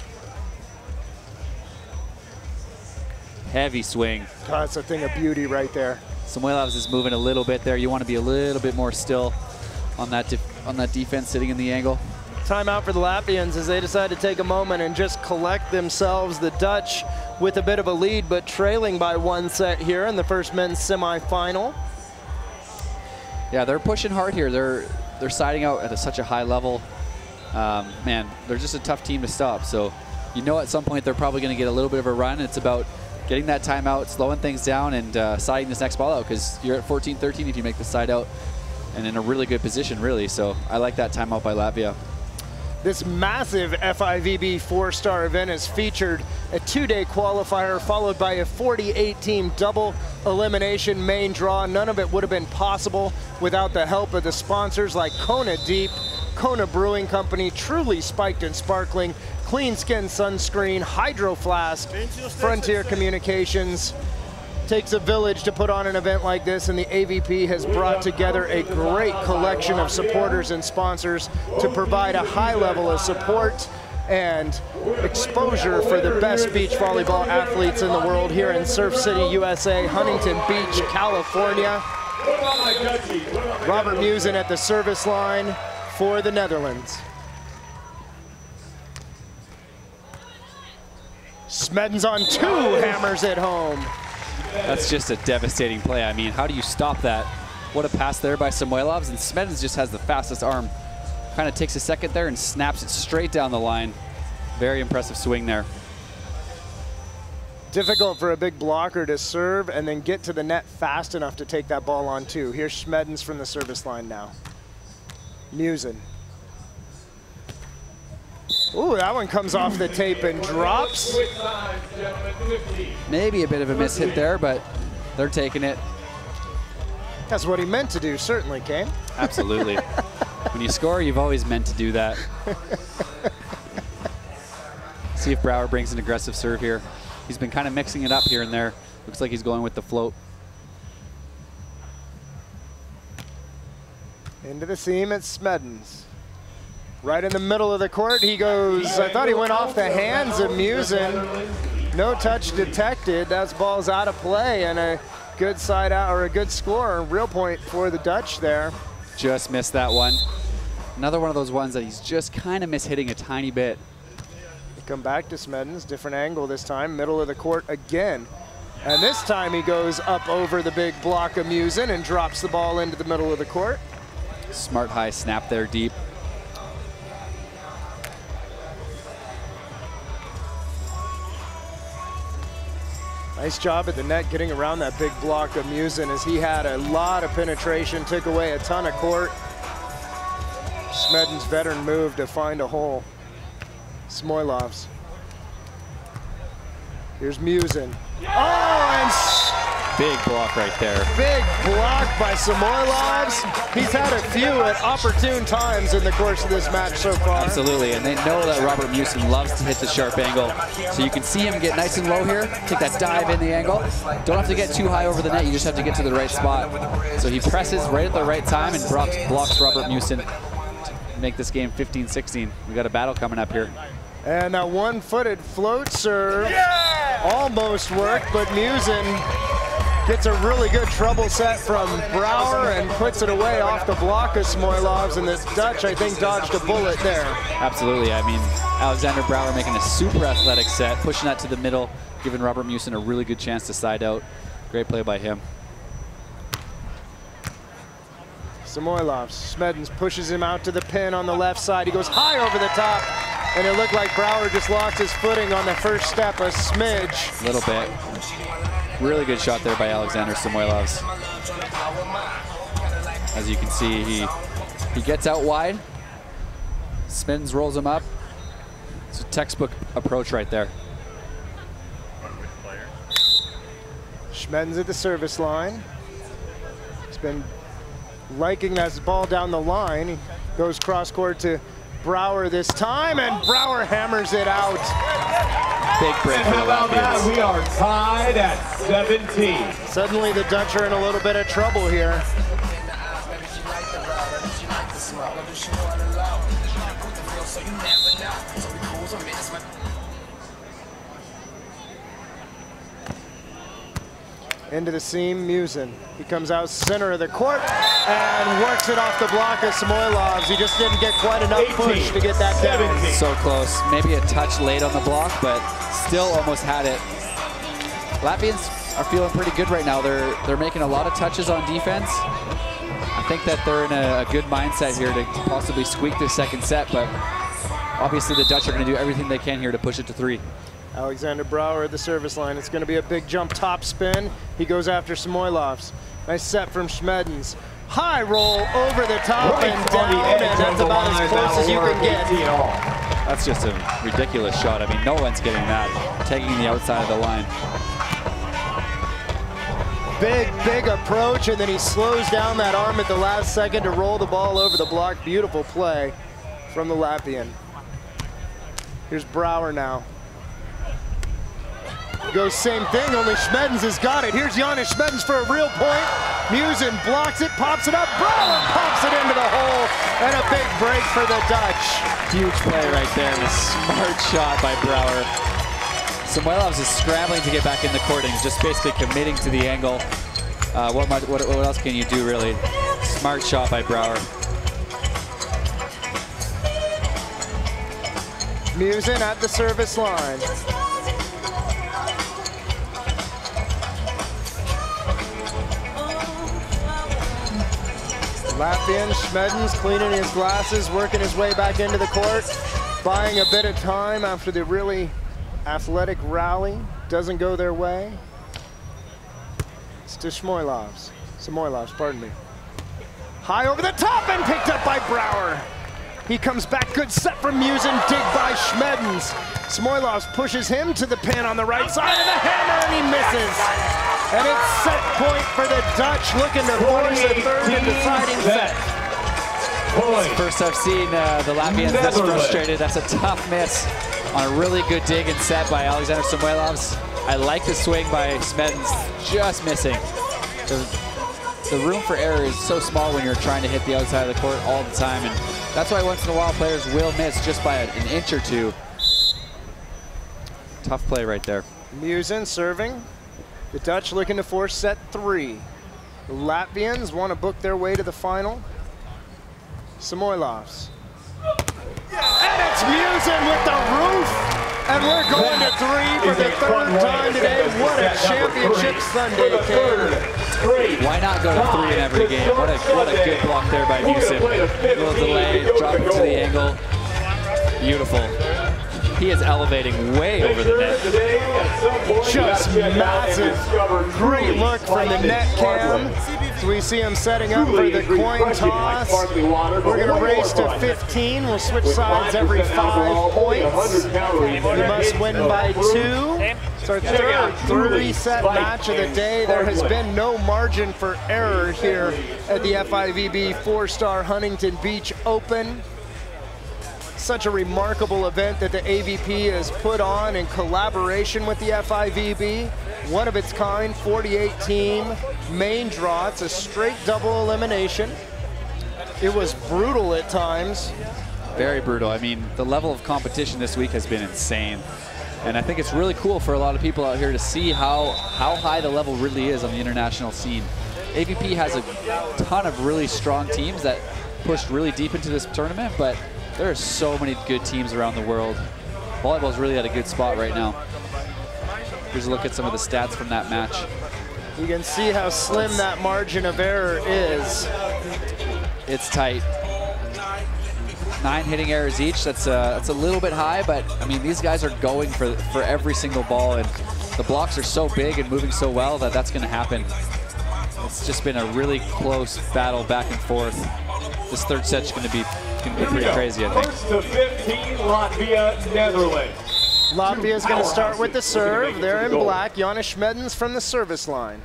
[SPEAKER 5] Heavy swing.
[SPEAKER 4] God, that's a thing of beauty right there.
[SPEAKER 5] Samoilov's is moving a little bit there. You want to be a little bit more still on that defense sitting in the angle.
[SPEAKER 4] Timeout for the Latvians as they decide to take a moment and just collect themselves. The Dutch with a bit of a lead, but trailing by 1 set here in the first men's semifinal.
[SPEAKER 5] Yeah, they're pushing hard here. They're siding out at such a high level. Man, they're just a tough team to stop. So you know at some point they're probably going to get a little bit of a run. It's about getting that timeout, slowing things down, and siding this next ball out, because you're at 14-13 if you make the side out and in a really good position, really. So I like that timeout by Latvia.
[SPEAKER 4] This massive FIVB 4-star event has featured a 2-day qualifier followed by a 48-team double elimination main draw. None of it would have been possible without the help of the sponsors like Kona Deep, Kona Brewing Company, Truly Spiked and Sparkling, Clean Skin Sunscreen, Hydro Flask, Frontier Communications. Takes a village to put on an event like this, and the AVP has brought together a great collection of supporters and sponsors to provide a high level of support and exposure for the best beach volleyball athletes in the world here in Surf City, USA, Huntington Beach, California. Robert Musen at the service line for the Netherlands. Smedens on 2, hammers it home.
[SPEAKER 5] That's just a devastating play. I mean, how do you stop that? What a pass there by Samoilovs, and Smedens just has the fastest arm. Kind of takes a second there and snaps it straight down the line. Very impressive swing there.
[SPEAKER 4] Difficult for a big blocker to serve and then get to the net fast enough to take that ball on 2. Here's Smedens from the service line now. Musen. Ooh, that one comes off the tape and drops.
[SPEAKER 5] Maybe a bit of a miss hit there, but they're taking it.
[SPEAKER 4] That's what he meant to do, certainly, Kane.
[SPEAKER 5] Absolutely. When you score, you've always meant to do that. See if Brouwer brings an aggressive serve here. He's been kind of mixing it up here and there. Looks like he's going with the float.
[SPEAKER 4] Into the seam, it's Smedens. Right in the middle of the court, he goes, I thought he went off the hands of Musen. No touch detected. That ball's out of play, and a good side out, or a good score, real point for the Dutch there.
[SPEAKER 5] Just missed that one. Another one of those ones that he's just kind of mishitting a tiny bit.
[SPEAKER 4] We come back to Smedens, different angle this time, middle of the court again. And this time he goes up over the big block of Musen and drops the ball into the middle of the court.
[SPEAKER 5] Smart high snap there deep.
[SPEAKER 4] Nice job at the net getting around that big block of Musen as he had a lot of penetration, took away a ton of court. Smedens' veteran move to find a hole. Samoilovs. Here's Musen. Oh, and
[SPEAKER 5] big block right there.
[SPEAKER 4] Big block by Samoilovs. He's had a few at opportune times in the course of this match so far.
[SPEAKER 5] Absolutely, and they know that Robert Musen loves to hit the sharp angle. So you can see him get nice and low here, take that dive in the angle. Don't have to get too high over the net, you just have to get to the right spot. So he presses right at the right time and blocks Robert Musen to make this game 15-16. We got a battle coming up here.
[SPEAKER 4] And a one-footed float serve almost worked, but Musen gets a really good trouble set from Brouwer and puts it away off the block of Samoilovs, and the Dutch, I think, dodged a bullet there.
[SPEAKER 5] Absolutely. I mean, Alexander Brouwer making a super athletic set, pushing that to the middle, giving Robert Musen a really good chance to side out. Great play by him.
[SPEAKER 4] Samoilovs, Smedens pushes him out to the pin on the left side. He goes high over the top, and it looked like Brouwer just lost his footing on the first step a smidge.
[SPEAKER 5] A little bit. Really good shot there by Alexander Samoilovs. As you can see, he gets out wide, Smedens rolls him up. It's a textbook approach right there.
[SPEAKER 4] Smedens at the service line. He's been liking that ball down the line. He goes cross court to Brouwer this time, and Brouwer hammers it out.
[SPEAKER 5] Big break for the Latvians.
[SPEAKER 2] We are tied at 17.
[SPEAKER 4] Suddenly the Dutch are in a little bit of trouble here. Into the seam, Musen. He comes out center of the court and works it off the block of Samoilovs. He just didn't get quite enough push to get that down.
[SPEAKER 5] So close. Maybe a touch late on the block, but still almost had it. Latvians are feeling pretty good right now. They're making a lot of touches on defense. I think that they're in a good mindset here to possibly squeak this second set, but obviously the Dutch are going to do everything they can here to push it to 3.
[SPEAKER 4] Alexander Brouwer at the service line. It's going to be a big jump top spin. He goes after Samoilovs. Nice set from Smedens. High roll over the top and down, and that's about as close as you can get.
[SPEAKER 5] That's just a ridiculous shot. I mean, no one's getting that. Taking the outside of the line.
[SPEAKER 4] Big approach, and then he slows down that arm at the last second to roll the ball over the block. Beautiful play from the Latvian. Here's Brouwer now. Goes same thing, only Schmeddens has got it. Here's Giannis Schmeddens for a real point. Musin blocks it, pops it up. Brouwer pops it into the hole, and a big break for the Dutch.
[SPEAKER 5] Huge play right there, and a smart shot by Brouwer. Samoilovs is scrambling to get back in the court, and he's just basically committing to the angle. What else can you do, really? Smart shot by Brouwer.
[SPEAKER 4] Musin at the service line. Latvian, Schmeddens cleaning his glasses, working his way back into the court, buying a bit of time after the really athletic rally. Doesn't go their way. It's to Samoilovs, pardon me. High over the top and picked up by Brouwer. He comes back, good set from Musin, dig by Schmeddens. Samoilovs pushes him to the pin on the right side of the hammer, and he misses. And it's set point for the Dutch, looking to force a third and deciding set.
[SPEAKER 5] First I've seen the Latvians this frustrated. That's a tough miss on a really good dig and set by Alexander Samoilovs. I like the swing by Schmeddens, just missing. The room for error is so small when you're trying to hit the outside of the court all the time, and that's why once in a while players will miss just by an inch or two. Tough play right there.
[SPEAKER 4] Musin serving. The Dutch looking to force set 3. The Latvians want to book their way to the final. Samoilovs. And it's Musin with the roof! And we're going to 3 for the third time today. What a championship Sunday, King.
[SPEAKER 5] Why not go to 3 in every game? What a good block there by Musin. Little delay, dropping to the angle. Beautiful. He is elevating way over the net.
[SPEAKER 4] Just massive. Great look from the net cam. So we see him setting up for the coin toss. We're going to race to 15. We'll switch sides every 5 points. You must win by 2. It's our third 3-set match of the day. There has been no margin for error here at the FIVB 4-star Huntington Beach Open. Such a remarkable event that the AVP has put on in collaboration with the FIVB. One of its kind, 48-team main draw. It's a straight double elimination. It was brutal at times.
[SPEAKER 5] Very brutal. I mean, the level of competition this week has been insane. And I think it's really cool for a lot of people out here to see how high the level really is on the international scene. AVP has a ton of really strong teams that pushed really deep into this tournament, but there are so many good teams around the world. Volleyball's really at a good spot right now. Here's a look at some of the stats from that match.
[SPEAKER 4] You can see how slim that margin of error is.
[SPEAKER 5] It's tight. 9 hitting errors each. That's a little bit high, but I mean, these guys are going for every single ball, and the blocks are so big and moving so well that that's going to happen. It's just been a really close battle back and forth. This third set's going to be pretty crazy, I think.
[SPEAKER 2] First to 15, Latvia, Netherlands.
[SPEAKER 4] Latvia's going to start with the serve. They're in black. Giannis Schmeddens from the service line.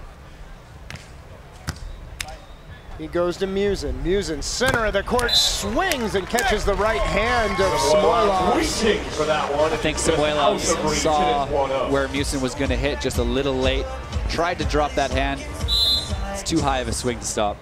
[SPEAKER 4] He goes to Musin. Musin, center of the court, swings and catches the right hand of Samoilovs.
[SPEAKER 5] I think Samoilovs saw where Musin was going to hit just a little late. Tried to drop that hand. It's too high of a swing to stop.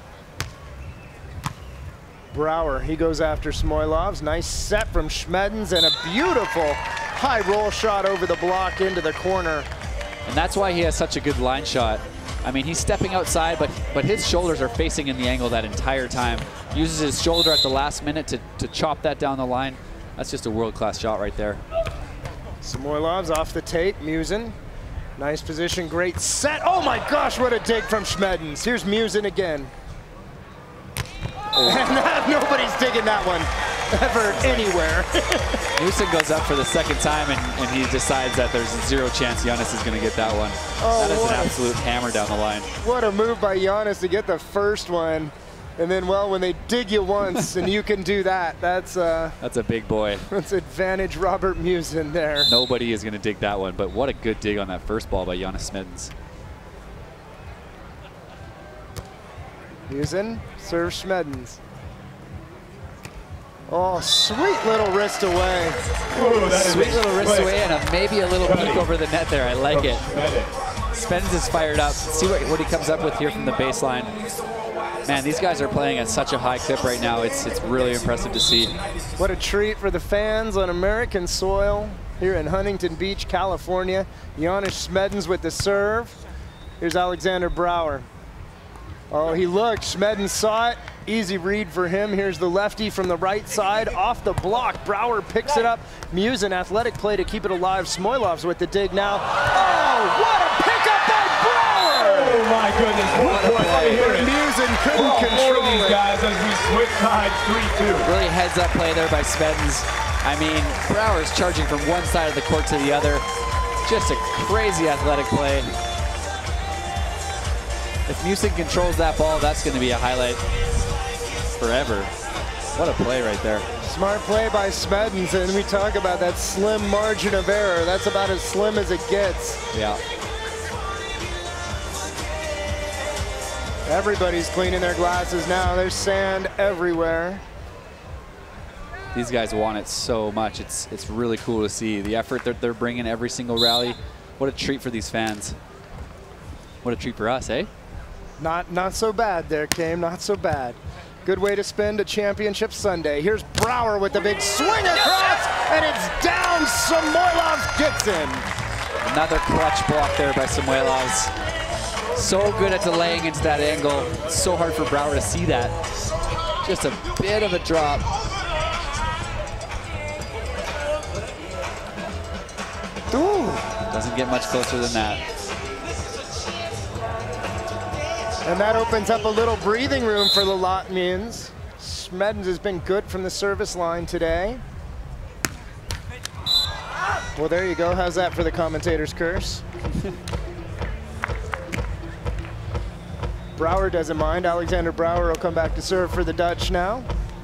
[SPEAKER 4] Brouwer, he goes after Samoilovs. Nice set from Schmeddens and a beautiful high roll shot over the block into the corner.
[SPEAKER 5] And that's why he has such a good line shot. I mean, he's stepping outside, but his shoulders are facing in the angle that entire time. Uses his shoulder at the last minute to chop that down the line. That's just a world-class shot right there.
[SPEAKER 4] Samoilovs off the tape, Musin. Nice position, great set. Oh my gosh, what a dig from Schmeddens. Here's Musin again. And nobody's digging that one. ever anywhere.
[SPEAKER 5] Musin goes up for the second time, and he decides that there's zero chance Giannis is going to get that one.
[SPEAKER 4] Oh,
[SPEAKER 5] that is an absolute hammer down the line.
[SPEAKER 4] What a move by Giannis to get the first one. And then, well, when they dig you once and you can do that, that's
[SPEAKER 5] a big boy.
[SPEAKER 4] That's advantage Robert Musin there.
[SPEAKER 5] Nobody is going to dig that one, but what a good dig on that first ball by Giannis Smedens.
[SPEAKER 4] Musin serves Smedens. Oh, sweet little wrist away.
[SPEAKER 3] Ooh,
[SPEAKER 5] sweet little wrist away and maybe a little peek over the net there. I like it. Smedens is fired up. See what he comes up with here from the baseline. Man, these guys are playing at such a high clip right now. It's really impressive to see.
[SPEAKER 4] What a treat for the fans on American soil here in Huntington Beach, California. Giannis Smedens with the serve. Here's Alexander Brouwer. Oh, he looked. Smedens saw it. Easy read for him. Here's the lefty from the right side off the block. Brouwer picks it up. Musin, athletic play to keep it alive. Smoilov's with the dig now. Oh, what a pickup by Brouwer!
[SPEAKER 3] Oh my goodness, what a play.
[SPEAKER 4] Musin couldn't control
[SPEAKER 3] these
[SPEAKER 4] it.
[SPEAKER 3] guys as we switch sides 3-2.
[SPEAKER 5] Really heads up play there by Smedens. I mean, Brouwer's charging from one side of the court to the other. Just a crazy athletic play. If Musin controls that ball, that's going to be a highlight forever. What a play right there.
[SPEAKER 4] Smart play by Smedens, and we talk about that slim margin of error. That's about as slim as it gets.
[SPEAKER 5] Yeah.
[SPEAKER 4] Everybody's cleaning their glasses now. There's sand everywhere.
[SPEAKER 5] These guys want it so much. It's really cool to see the effort that they're bringing every single rally. What a treat for these fans. What a treat for us, eh?
[SPEAKER 4] Not so bad there, Kame, not so bad. Good way to spend a championship Sunday. Here's Brouwer with the big swing across, and it's down. Samoilov gets in.
[SPEAKER 5] Another clutch block there by Samoilov. So good at delaying into that angle. It's so hard for Brouwer to see that. Just a bit of a drop.
[SPEAKER 4] Ooh.
[SPEAKER 5] Doesn't get much closer than that.
[SPEAKER 4] And that opens up a little breathing room for the Latvians. Smedens has been good from the service line today. Well, there you go. How's that for the commentator's curse? Brouwer doesn't mind. Alexander Brouwer will come back to serve for the Dutch now.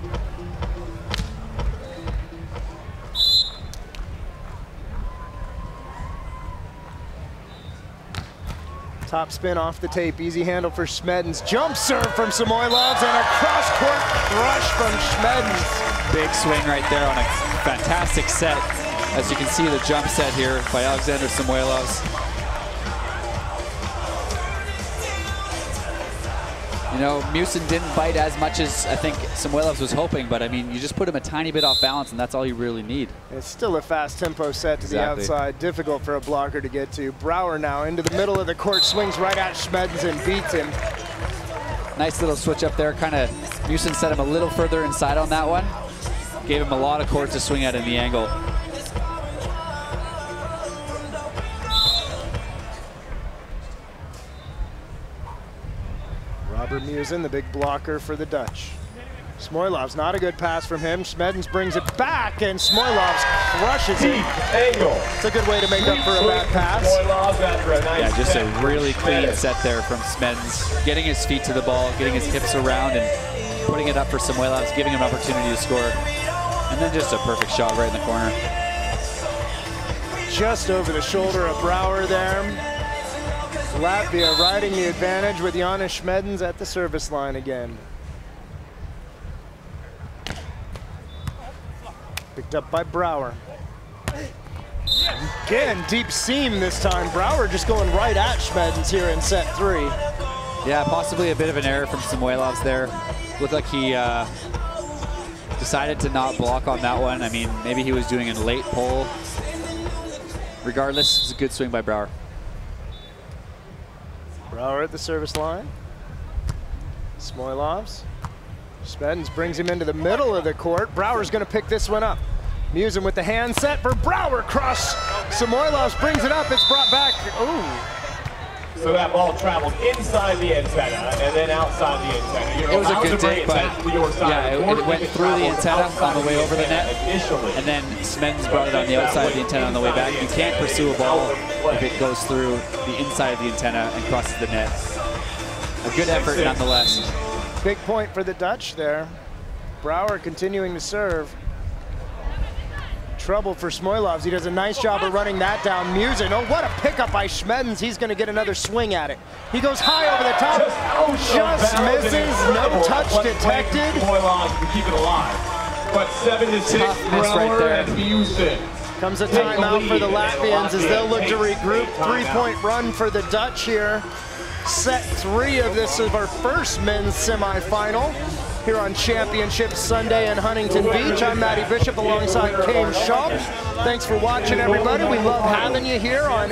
[SPEAKER 4] Top spin off the tape, easy handle for Smedens. Jump serve from Samoilovs and a cross-court crush from Smedens.
[SPEAKER 5] Big swing right there on a fantastic set. As you can see, the jump set here by Alexander Samoilovs. You know, Musin didn't bite as much as I think Samoilovs was hoping, but I mean, you just put him a tiny bit off balance, and that's all you really need.
[SPEAKER 4] It's still a fast tempo set to the outside, difficult for a blocker to get to. Brouwer now into the middle of the court, swings right at Smedens and beats him.
[SPEAKER 5] Nice little switch up there, kind of, Musin set him a little further inside on that one. Gave him a lot of court to swing at in the angle.
[SPEAKER 4] Robert Musin, the big blocker for the Dutch. Smoilov's not a good pass from him. Smedens brings it back, and Smoilovs crushes it.
[SPEAKER 3] Angle.
[SPEAKER 4] It's a good way to make up for a bad pass.
[SPEAKER 5] Yeah, just a really clean set there from Smedens. Getting his feet to the ball, getting his hips around, and putting it up for Samoilovs, giving him an opportunity to score. And then just a perfect shot right in the corner.
[SPEAKER 4] Just over the shoulder of Brouwer there. Latvia riding the advantage with Giannis Smedens at the service line again. Picked up by Brouwer. Again, deep seam this time. Brouwer just going right at Smedens here in set 3.
[SPEAKER 5] Yeah, possibly a bit of an error from Samoilovs there. Looked like he decided to not block on that one. I mean, maybe he was doing a late pull. Regardless, it's a good swing by Brouwer.
[SPEAKER 4] Brouwer at the service line. Smoilovs. Smedens brings him into the middle of the court. Brouwer's going to pick this one up. Musin with the hand set for Brouwer. Cross. Samoilovs brings it up. It's brought back. Ooh.
[SPEAKER 2] So that ball traveled inside the antenna and then outside the antenna. You're
[SPEAKER 5] It was a
[SPEAKER 2] allowed
[SPEAKER 5] good
[SPEAKER 2] to bring
[SPEAKER 5] dig,
[SPEAKER 2] it
[SPEAKER 5] but
[SPEAKER 2] back to your side.
[SPEAKER 5] yeah, it went through the antenna on the way over the net,
[SPEAKER 2] Initially.
[SPEAKER 5] and then Smedens brought it on the outside of the antenna on the way back. You can't pursue a ball if it goes through the inside of the antenna and crosses the net. A good effort nonetheless.
[SPEAKER 4] Big point for the Dutch there. Brouwer continuing to serve. Trouble for Smoilovs. He does a nice job of running that down. Musin, oh, what a pickup by Smedens. He's going to get another swing at it. He goes high over the top. Just misses. No touch detected.
[SPEAKER 2] Keep it alive. But 7-6,
[SPEAKER 5] Tough miss right there.
[SPEAKER 2] and Musin.
[SPEAKER 4] Comes a timeout for the Latvians as they'll look to regroup. 3-point run for the Dutch here. Set 3 of this of our first men's semifinal here on Championship Sunday in Huntington Beach. I'm Matty Bishop alongside Kame Schalk. Thanks for watching, everybody. We love having you here on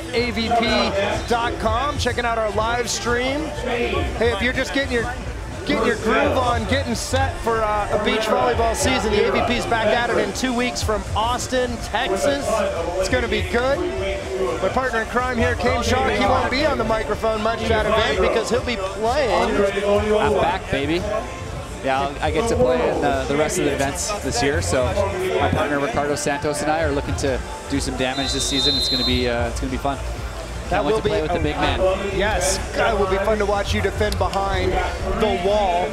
[SPEAKER 4] avp.com, checking out our live stream. Hey, if you're just getting your groove on, getting set for a beach volleyball season, the AVP's back at it in 2 weeks from Austin, Texas. It's going to be good. My partner in crime here, Kame Schalk, he won't be on the microphone much at that event because he'll be playing.
[SPEAKER 5] I'm back, baby. Yeah, I get to play in the rest of the events this year, so my partner Ricardo Santos and I are looking to do some damage this season. It's going to be fun. Can't wait to play with the big man.
[SPEAKER 4] Yes, it will be fun to watch you defend behind the wall.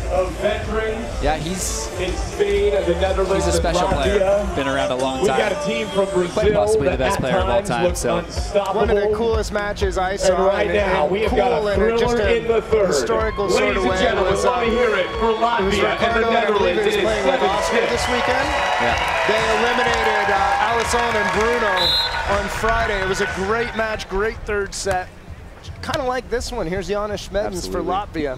[SPEAKER 5] Yeah, he's
[SPEAKER 2] In Spain, the Netherlands,
[SPEAKER 5] a special player. Been around a long
[SPEAKER 2] We've got
[SPEAKER 5] time.
[SPEAKER 2] a team from Brazil.
[SPEAKER 5] Quite possibly the
[SPEAKER 2] that
[SPEAKER 5] best
[SPEAKER 2] at
[SPEAKER 5] player of all
[SPEAKER 2] times
[SPEAKER 5] time,
[SPEAKER 2] looks
[SPEAKER 5] so.
[SPEAKER 2] unstoppable.
[SPEAKER 4] One of the coolest matches I saw.
[SPEAKER 2] And right now, we have got a thriller in the third.
[SPEAKER 4] Historical
[SPEAKER 2] Ladies
[SPEAKER 4] sort of
[SPEAKER 2] and
[SPEAKER 4] way.
[SPEAKER 2] gentlemen,
[SPEAKER 4] Was,
[SPEAKER 2] let me hear it for
[SPEAKER 4] it was
[SPEAKER 2] Latvia and
[SPEAKER 4] Ricardo,
[SPEAKER 2] the
[SPEAKER 4] I believe
[SPEAKER 2] Netherlands.
[SPEAKER 4] he was playing with Austria this weekend.
[SPEAKER 5] Yeah.
[SPEAKER 4] They eliminated Alisson and Bruno on Friday. It was a great match, great third set. Kind of like this one. Here's Janis Smedens for Latvia.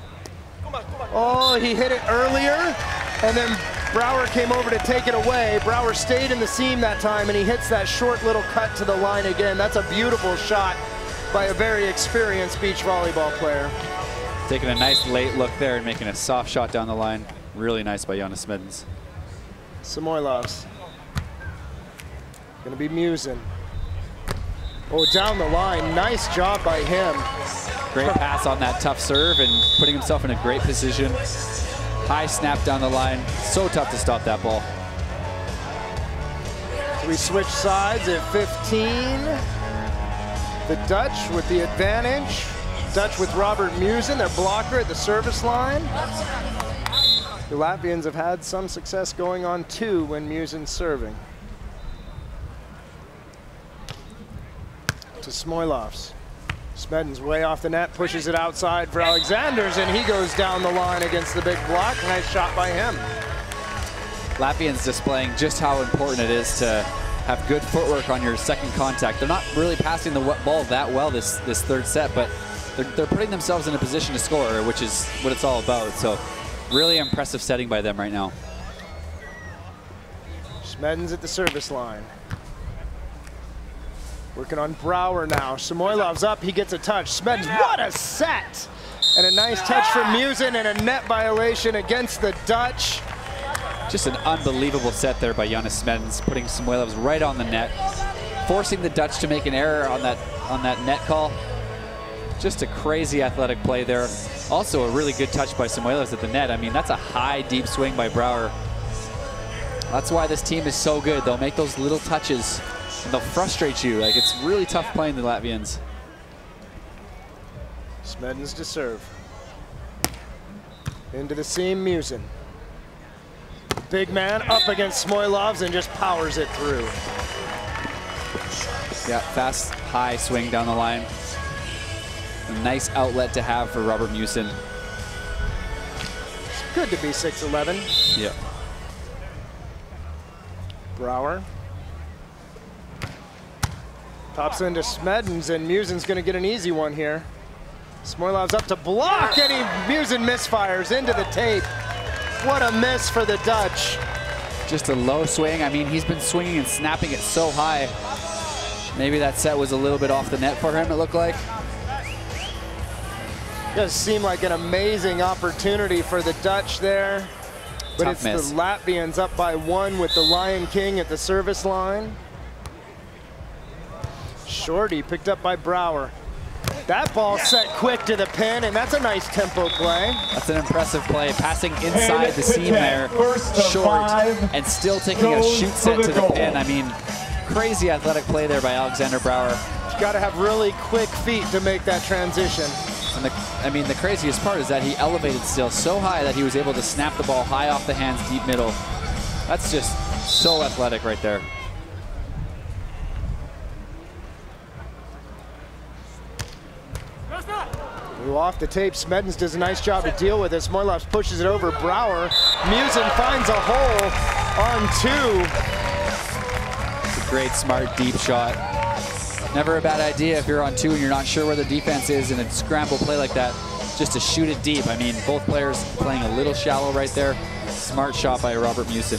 [SPEAKER 4] Oh, he hit it earlier, and then Brouwer came over to take it away. Brouwer stayed in the seam that time, and he hits that short little cut to the line again. That's a beautiful shot by a very experienced beach volleyball player.
[SPEAKER 5] Taking a nice late look there and making a soft shot down the line. Really nice by Janis Smedens.
[SPEAKER 4] Samoilovs. Gonna be Musin. Oh, down the line, nice job by him.
[SPEAKER 5] Great pass on that tough serve and putting himself in a great position. High snap down the line. So tough to stop that ball.
[SPEAKER 4] So we switch sides at 15. The Dutch with the advantage. Dutch with Robert Musin, their blocker at the service line. The Latvians have had some success going on 2 when Musin's serving. To Smoilovs. Smedens way off the net, pushes it outside for Alexanders, and he goes down the line against the big block. Nice shot by him.
[SPEAKER 5] Latvians displaying just how important it is to have good footwork on your second contact. They're not really passing the ball that well this third set, but they're putting themselves in a position to score, which is what it's all about. So really impressive setting by them right now.
[SPEAKER 4] Smedens at the service line. Working on Brouwer now. Samoilov's up, he gets a touch. Smedens, what a set! And a nice touch from Musin and a net violation against the Dutch.
[SPEAKER 5] Just an unbelievable set there by Janis Smedens, putting Samoilovs right on the net, forcing the Dutch to make an error on that net call. Just a crazy athletic play there. Also a really good touch by Samoilovs at the net. I mean, that's a high, deep swing by Brouwer. That's why this team is so good. They'll make those little touches and they'll frustrate you. Like, it's really tough playing the Latvians.
[SPEAKER 4] Smedens to serve. Into the seam, Musin. Big man up against Smoilovs and just powers it through.
[SPEAKER 5] Yeah, fast, high swing down the line. A nice outlet to have for Robert Musin.
[SPEAKER 4] It's good to be 6'11".
[SPEAKER 5] Yeah.
[SPEAKER 4] Brouwer. Pops into Smedens, and Musin's going to get an easy one here. Smoilov's up to block, and Musin misfires into the tape. What a miss for the Dutch.
[SPEAKER 5] Just a low swing. I mean, he's been swinging and snapping it so high. Maybe that set was a little bit off the net for him, it looked like.
[SPEAKER 4] Does seem like an amazing opportunity for the Dutch there. But
[SPEAKER 5] Tough miss.
[SPEAKER 4] The Latvians up by 1 with the Lion King at the service line. Shorty picked up by Brouwer. That ball set quick to the pin, and that's a nice tempo play.
[SPEAKER 5] That's an impressive play. Passing inside the seam there, short, and still taking a shoot set to the pin. I mean, crazy athletic play there by Alexander Brouwer.
[SPEAKER 4] You got to have really quick feet to make that transition.
[SPEAKER 5] And I mean, the craziest part is that he elevated still so high that he was able to snap the ball high off the hands, deep middle. That's just so athletic right there.
[SPEAKER 4] Ooh, off the tape, Smedens does a nice job to deal with it. Smoilovs pushes it over Brouwer. Musin finds a hole on 2.
[SPEAKER 5] It's a great, smart, deep shot. Never a bad idea if you're on 2 and you're not sure where the defense is in a scramble play like that, just to shoot it deep. I mean, both players playing a little shallow right there. Smart shot by Robert Musin.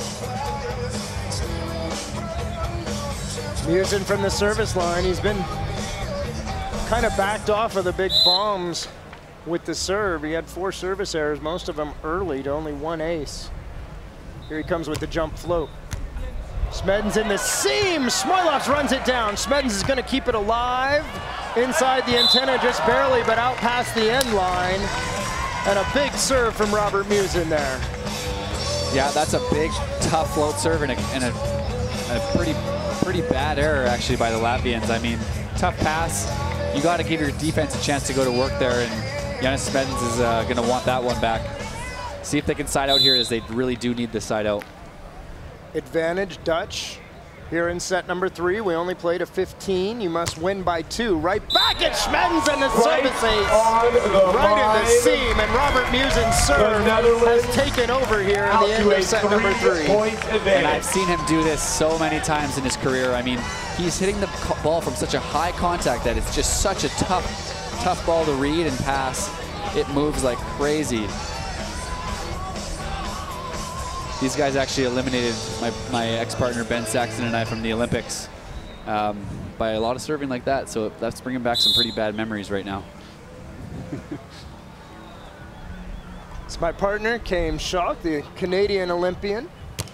[SPEAKER 4] Musin from the service line. He's been kind of backed off of the big bombs with the serve. He had 4 service errors, most of them early, to only 1 ace. Here he comes with the jump float. Smedens in the seam. Smoilovs runs it down. Smedens is going to keep it alive. Inside the antenna just barely, but out past the end line. And a big serve from Robert Musin there.
[SPEAKER 5] Yeah, that's a big, tough float serve and a pretty bad error actually by the Latvians. I mean, tough pass. You got to give your defense a chance to go to work there, and Giannis Smedens is going to want that one back. See if they can side out here, as they really do need the side out.
[SPEAKER 4] Advantage Dutch here in set number 3. We only played a 15. You must win by 2. Right back at Smedens and the service ace. Right in the seam, and Robert Musin's serve has taken over here in the end of set number 3.
[SPEAKER 5] And I've seen him do this so many times in his career. I mean, he's hitting the ball from such a high contact that it's just such a tough ball to read and pass. It moves like crazy. These guys actually eliminated my ex-partner Ben Saxton and I from the Olympics by a lot of serving like that. So that's bringing back some pretty bad memories right now.
[SPEAKER 4] It's my partner, Kame Schock, the Canadian Olympian.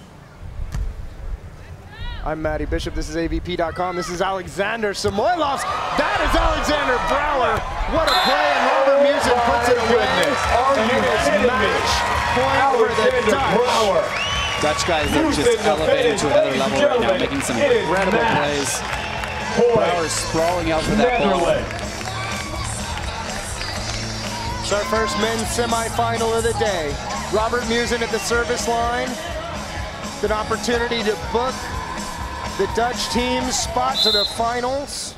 [SPEAKER 4] I'm Matty Bishop. This is AVP.com. This is Alexander Samoilovs. That is Alexander Brouwer. What a play, and Robert Musin puts it away. And it is match point for the Dutch.
[SPEAKER 5] Dutch guys are just elevated to another level right now, making some incredible plays. Brouwer sprawling out for that ball.
[SPEAKER 4] It's our first men's semifinal of the day. Robert Musin at the service line. An opportunity to book the Dutch team's spot to the finals.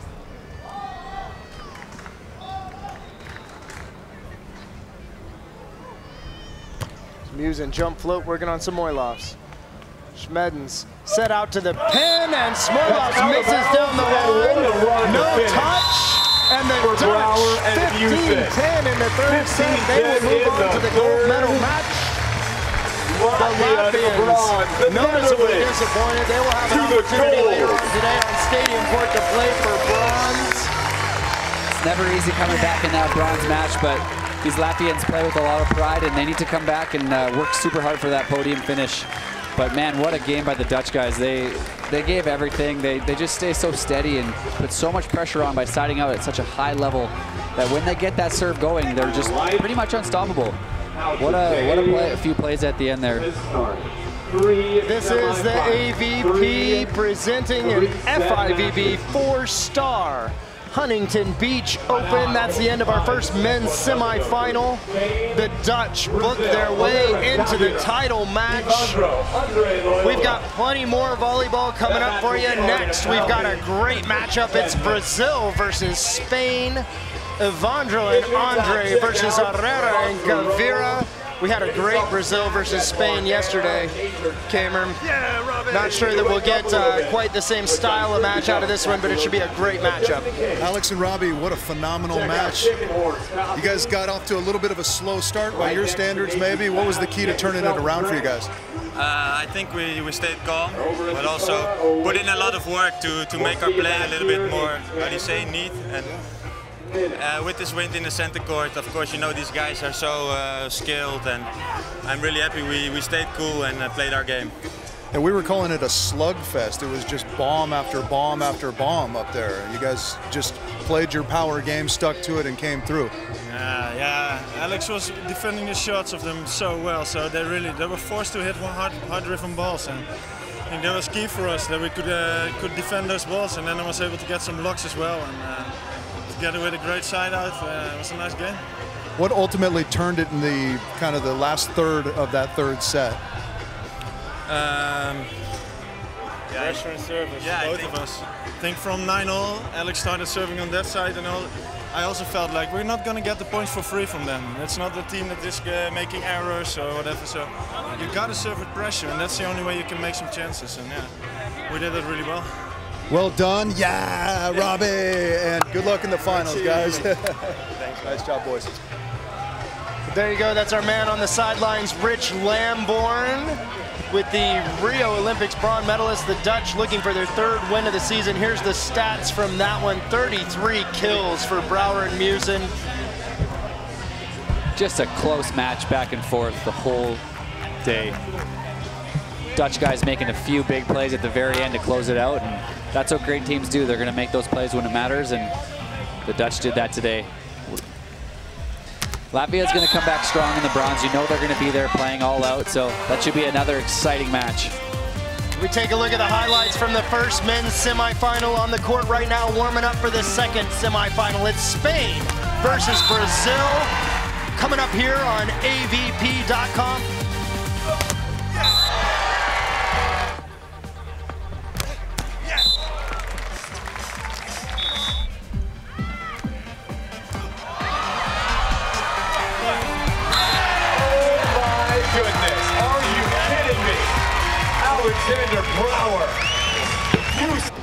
[SPEAKER 4] Musin jump float working on Smoilovs. Schmedens set out to the pin, and Smoilovs misses down the line. No touch, and the Dutch 15-10 in the third set. They will move on to the gold medal match. The Latvians noticeably disappointed. They will have an opportunity later on today on Stadium Court to play for bronze.
[SPEAKER 5] It's never easy coming back in that bronze match, but these Latvians play with a lot of pride, and they need to come back and work super hard for that podium finish. But man, what a game by the Dutch guys. They gave everything. They just stay so steady and put so much pressure on by siding out at such a high level that when they get that serve going, they're just pretty much unstoppable. What a few plays at the end there.
[SPEAKER 4] This is the AVP presenting an FIVB 4-star Huntington Beach Open. That's the end of our first men's semifinal. The Dutch booked their way into the title match. We've got plenty more volleyball coming up for you. Next, we've got a great matchup. It's Brazil versus Spain. Evandro and Andre versus Herrera and Gavira. We had a great Brazil versus Spain yesterday, Cameron. Not sure that we'll get quite the same style of match out of this one, but it should be a great matchup.
[SPEAKER 6] Alex and Robbie, what a phenomenal match. You guys got off to a little bit of a slow start by your standards, maybe. What was the key to turning it around for you guys?
[SPEAKER 7] I think we stayed calm, but also put in a lot of work to make our play a little bit more, how do you say, neat. And with this wind in the center court, of course, you know these guys are so skilled, and I'm really happy we stayed cool and played our game.
[SPEAKER 6] And we were calling it a slugfest. It was just bomb after bomb after bomb up there. You guys just played your power game, stuck to it, and came through.
[SPEAKER 8] Yeah, Alex was defending the shots of them so well. So they were forced to hit hard-driven balls, and I think that was key for us, that we could defend those balls, and then I was able to get some blocks as well. And together with a great side out, it was a nice game.
[SPEAKER 6] What ultimately turned it in the kind of the last third of that third set?
[SPEAKER 8] Pressure and service, both of us. I think from 9-all, Alex started serving on that side, and I also felt like we're not going to get the points for free from them. It's not the team that is making errors or whatever, so you got to serve with pressure, and that's the only way you can make some chances, and yeah, we did it really well.
[SPEAKER 6] Well done, yeah, Robbie, and good luck in the finals, guys. Thanks, nice job, boys.
[SPEAKER 4] There you go, that's our man on the sidelines, Rich Lamborn, with the Rio Olympics bronze medalist, the Dutch looking for their third win of the season. Here's the stats from that one, 33 kills for Brouwer and Musen.
[SPEAKER 5] Just a close match back and forth the whole day. Dutch guys making a few big plays at the very end to close it out, and that's what great teams do. They're gonna make those plays when it matters, and the Dutch did that today. Latvia's going to come back strong in the bronze. You know they're going to be there playing all out, so that should be another exciting match.
[SPEAKER 4] We take a look at the highlights from the first men's semifinal on the court right now, warming up for the second semifinal. It's Spain versus Brazil, coming up here on AVP.com.
[SPEAKER 2] Goodness, are you kidding me? Alexander Brouwer.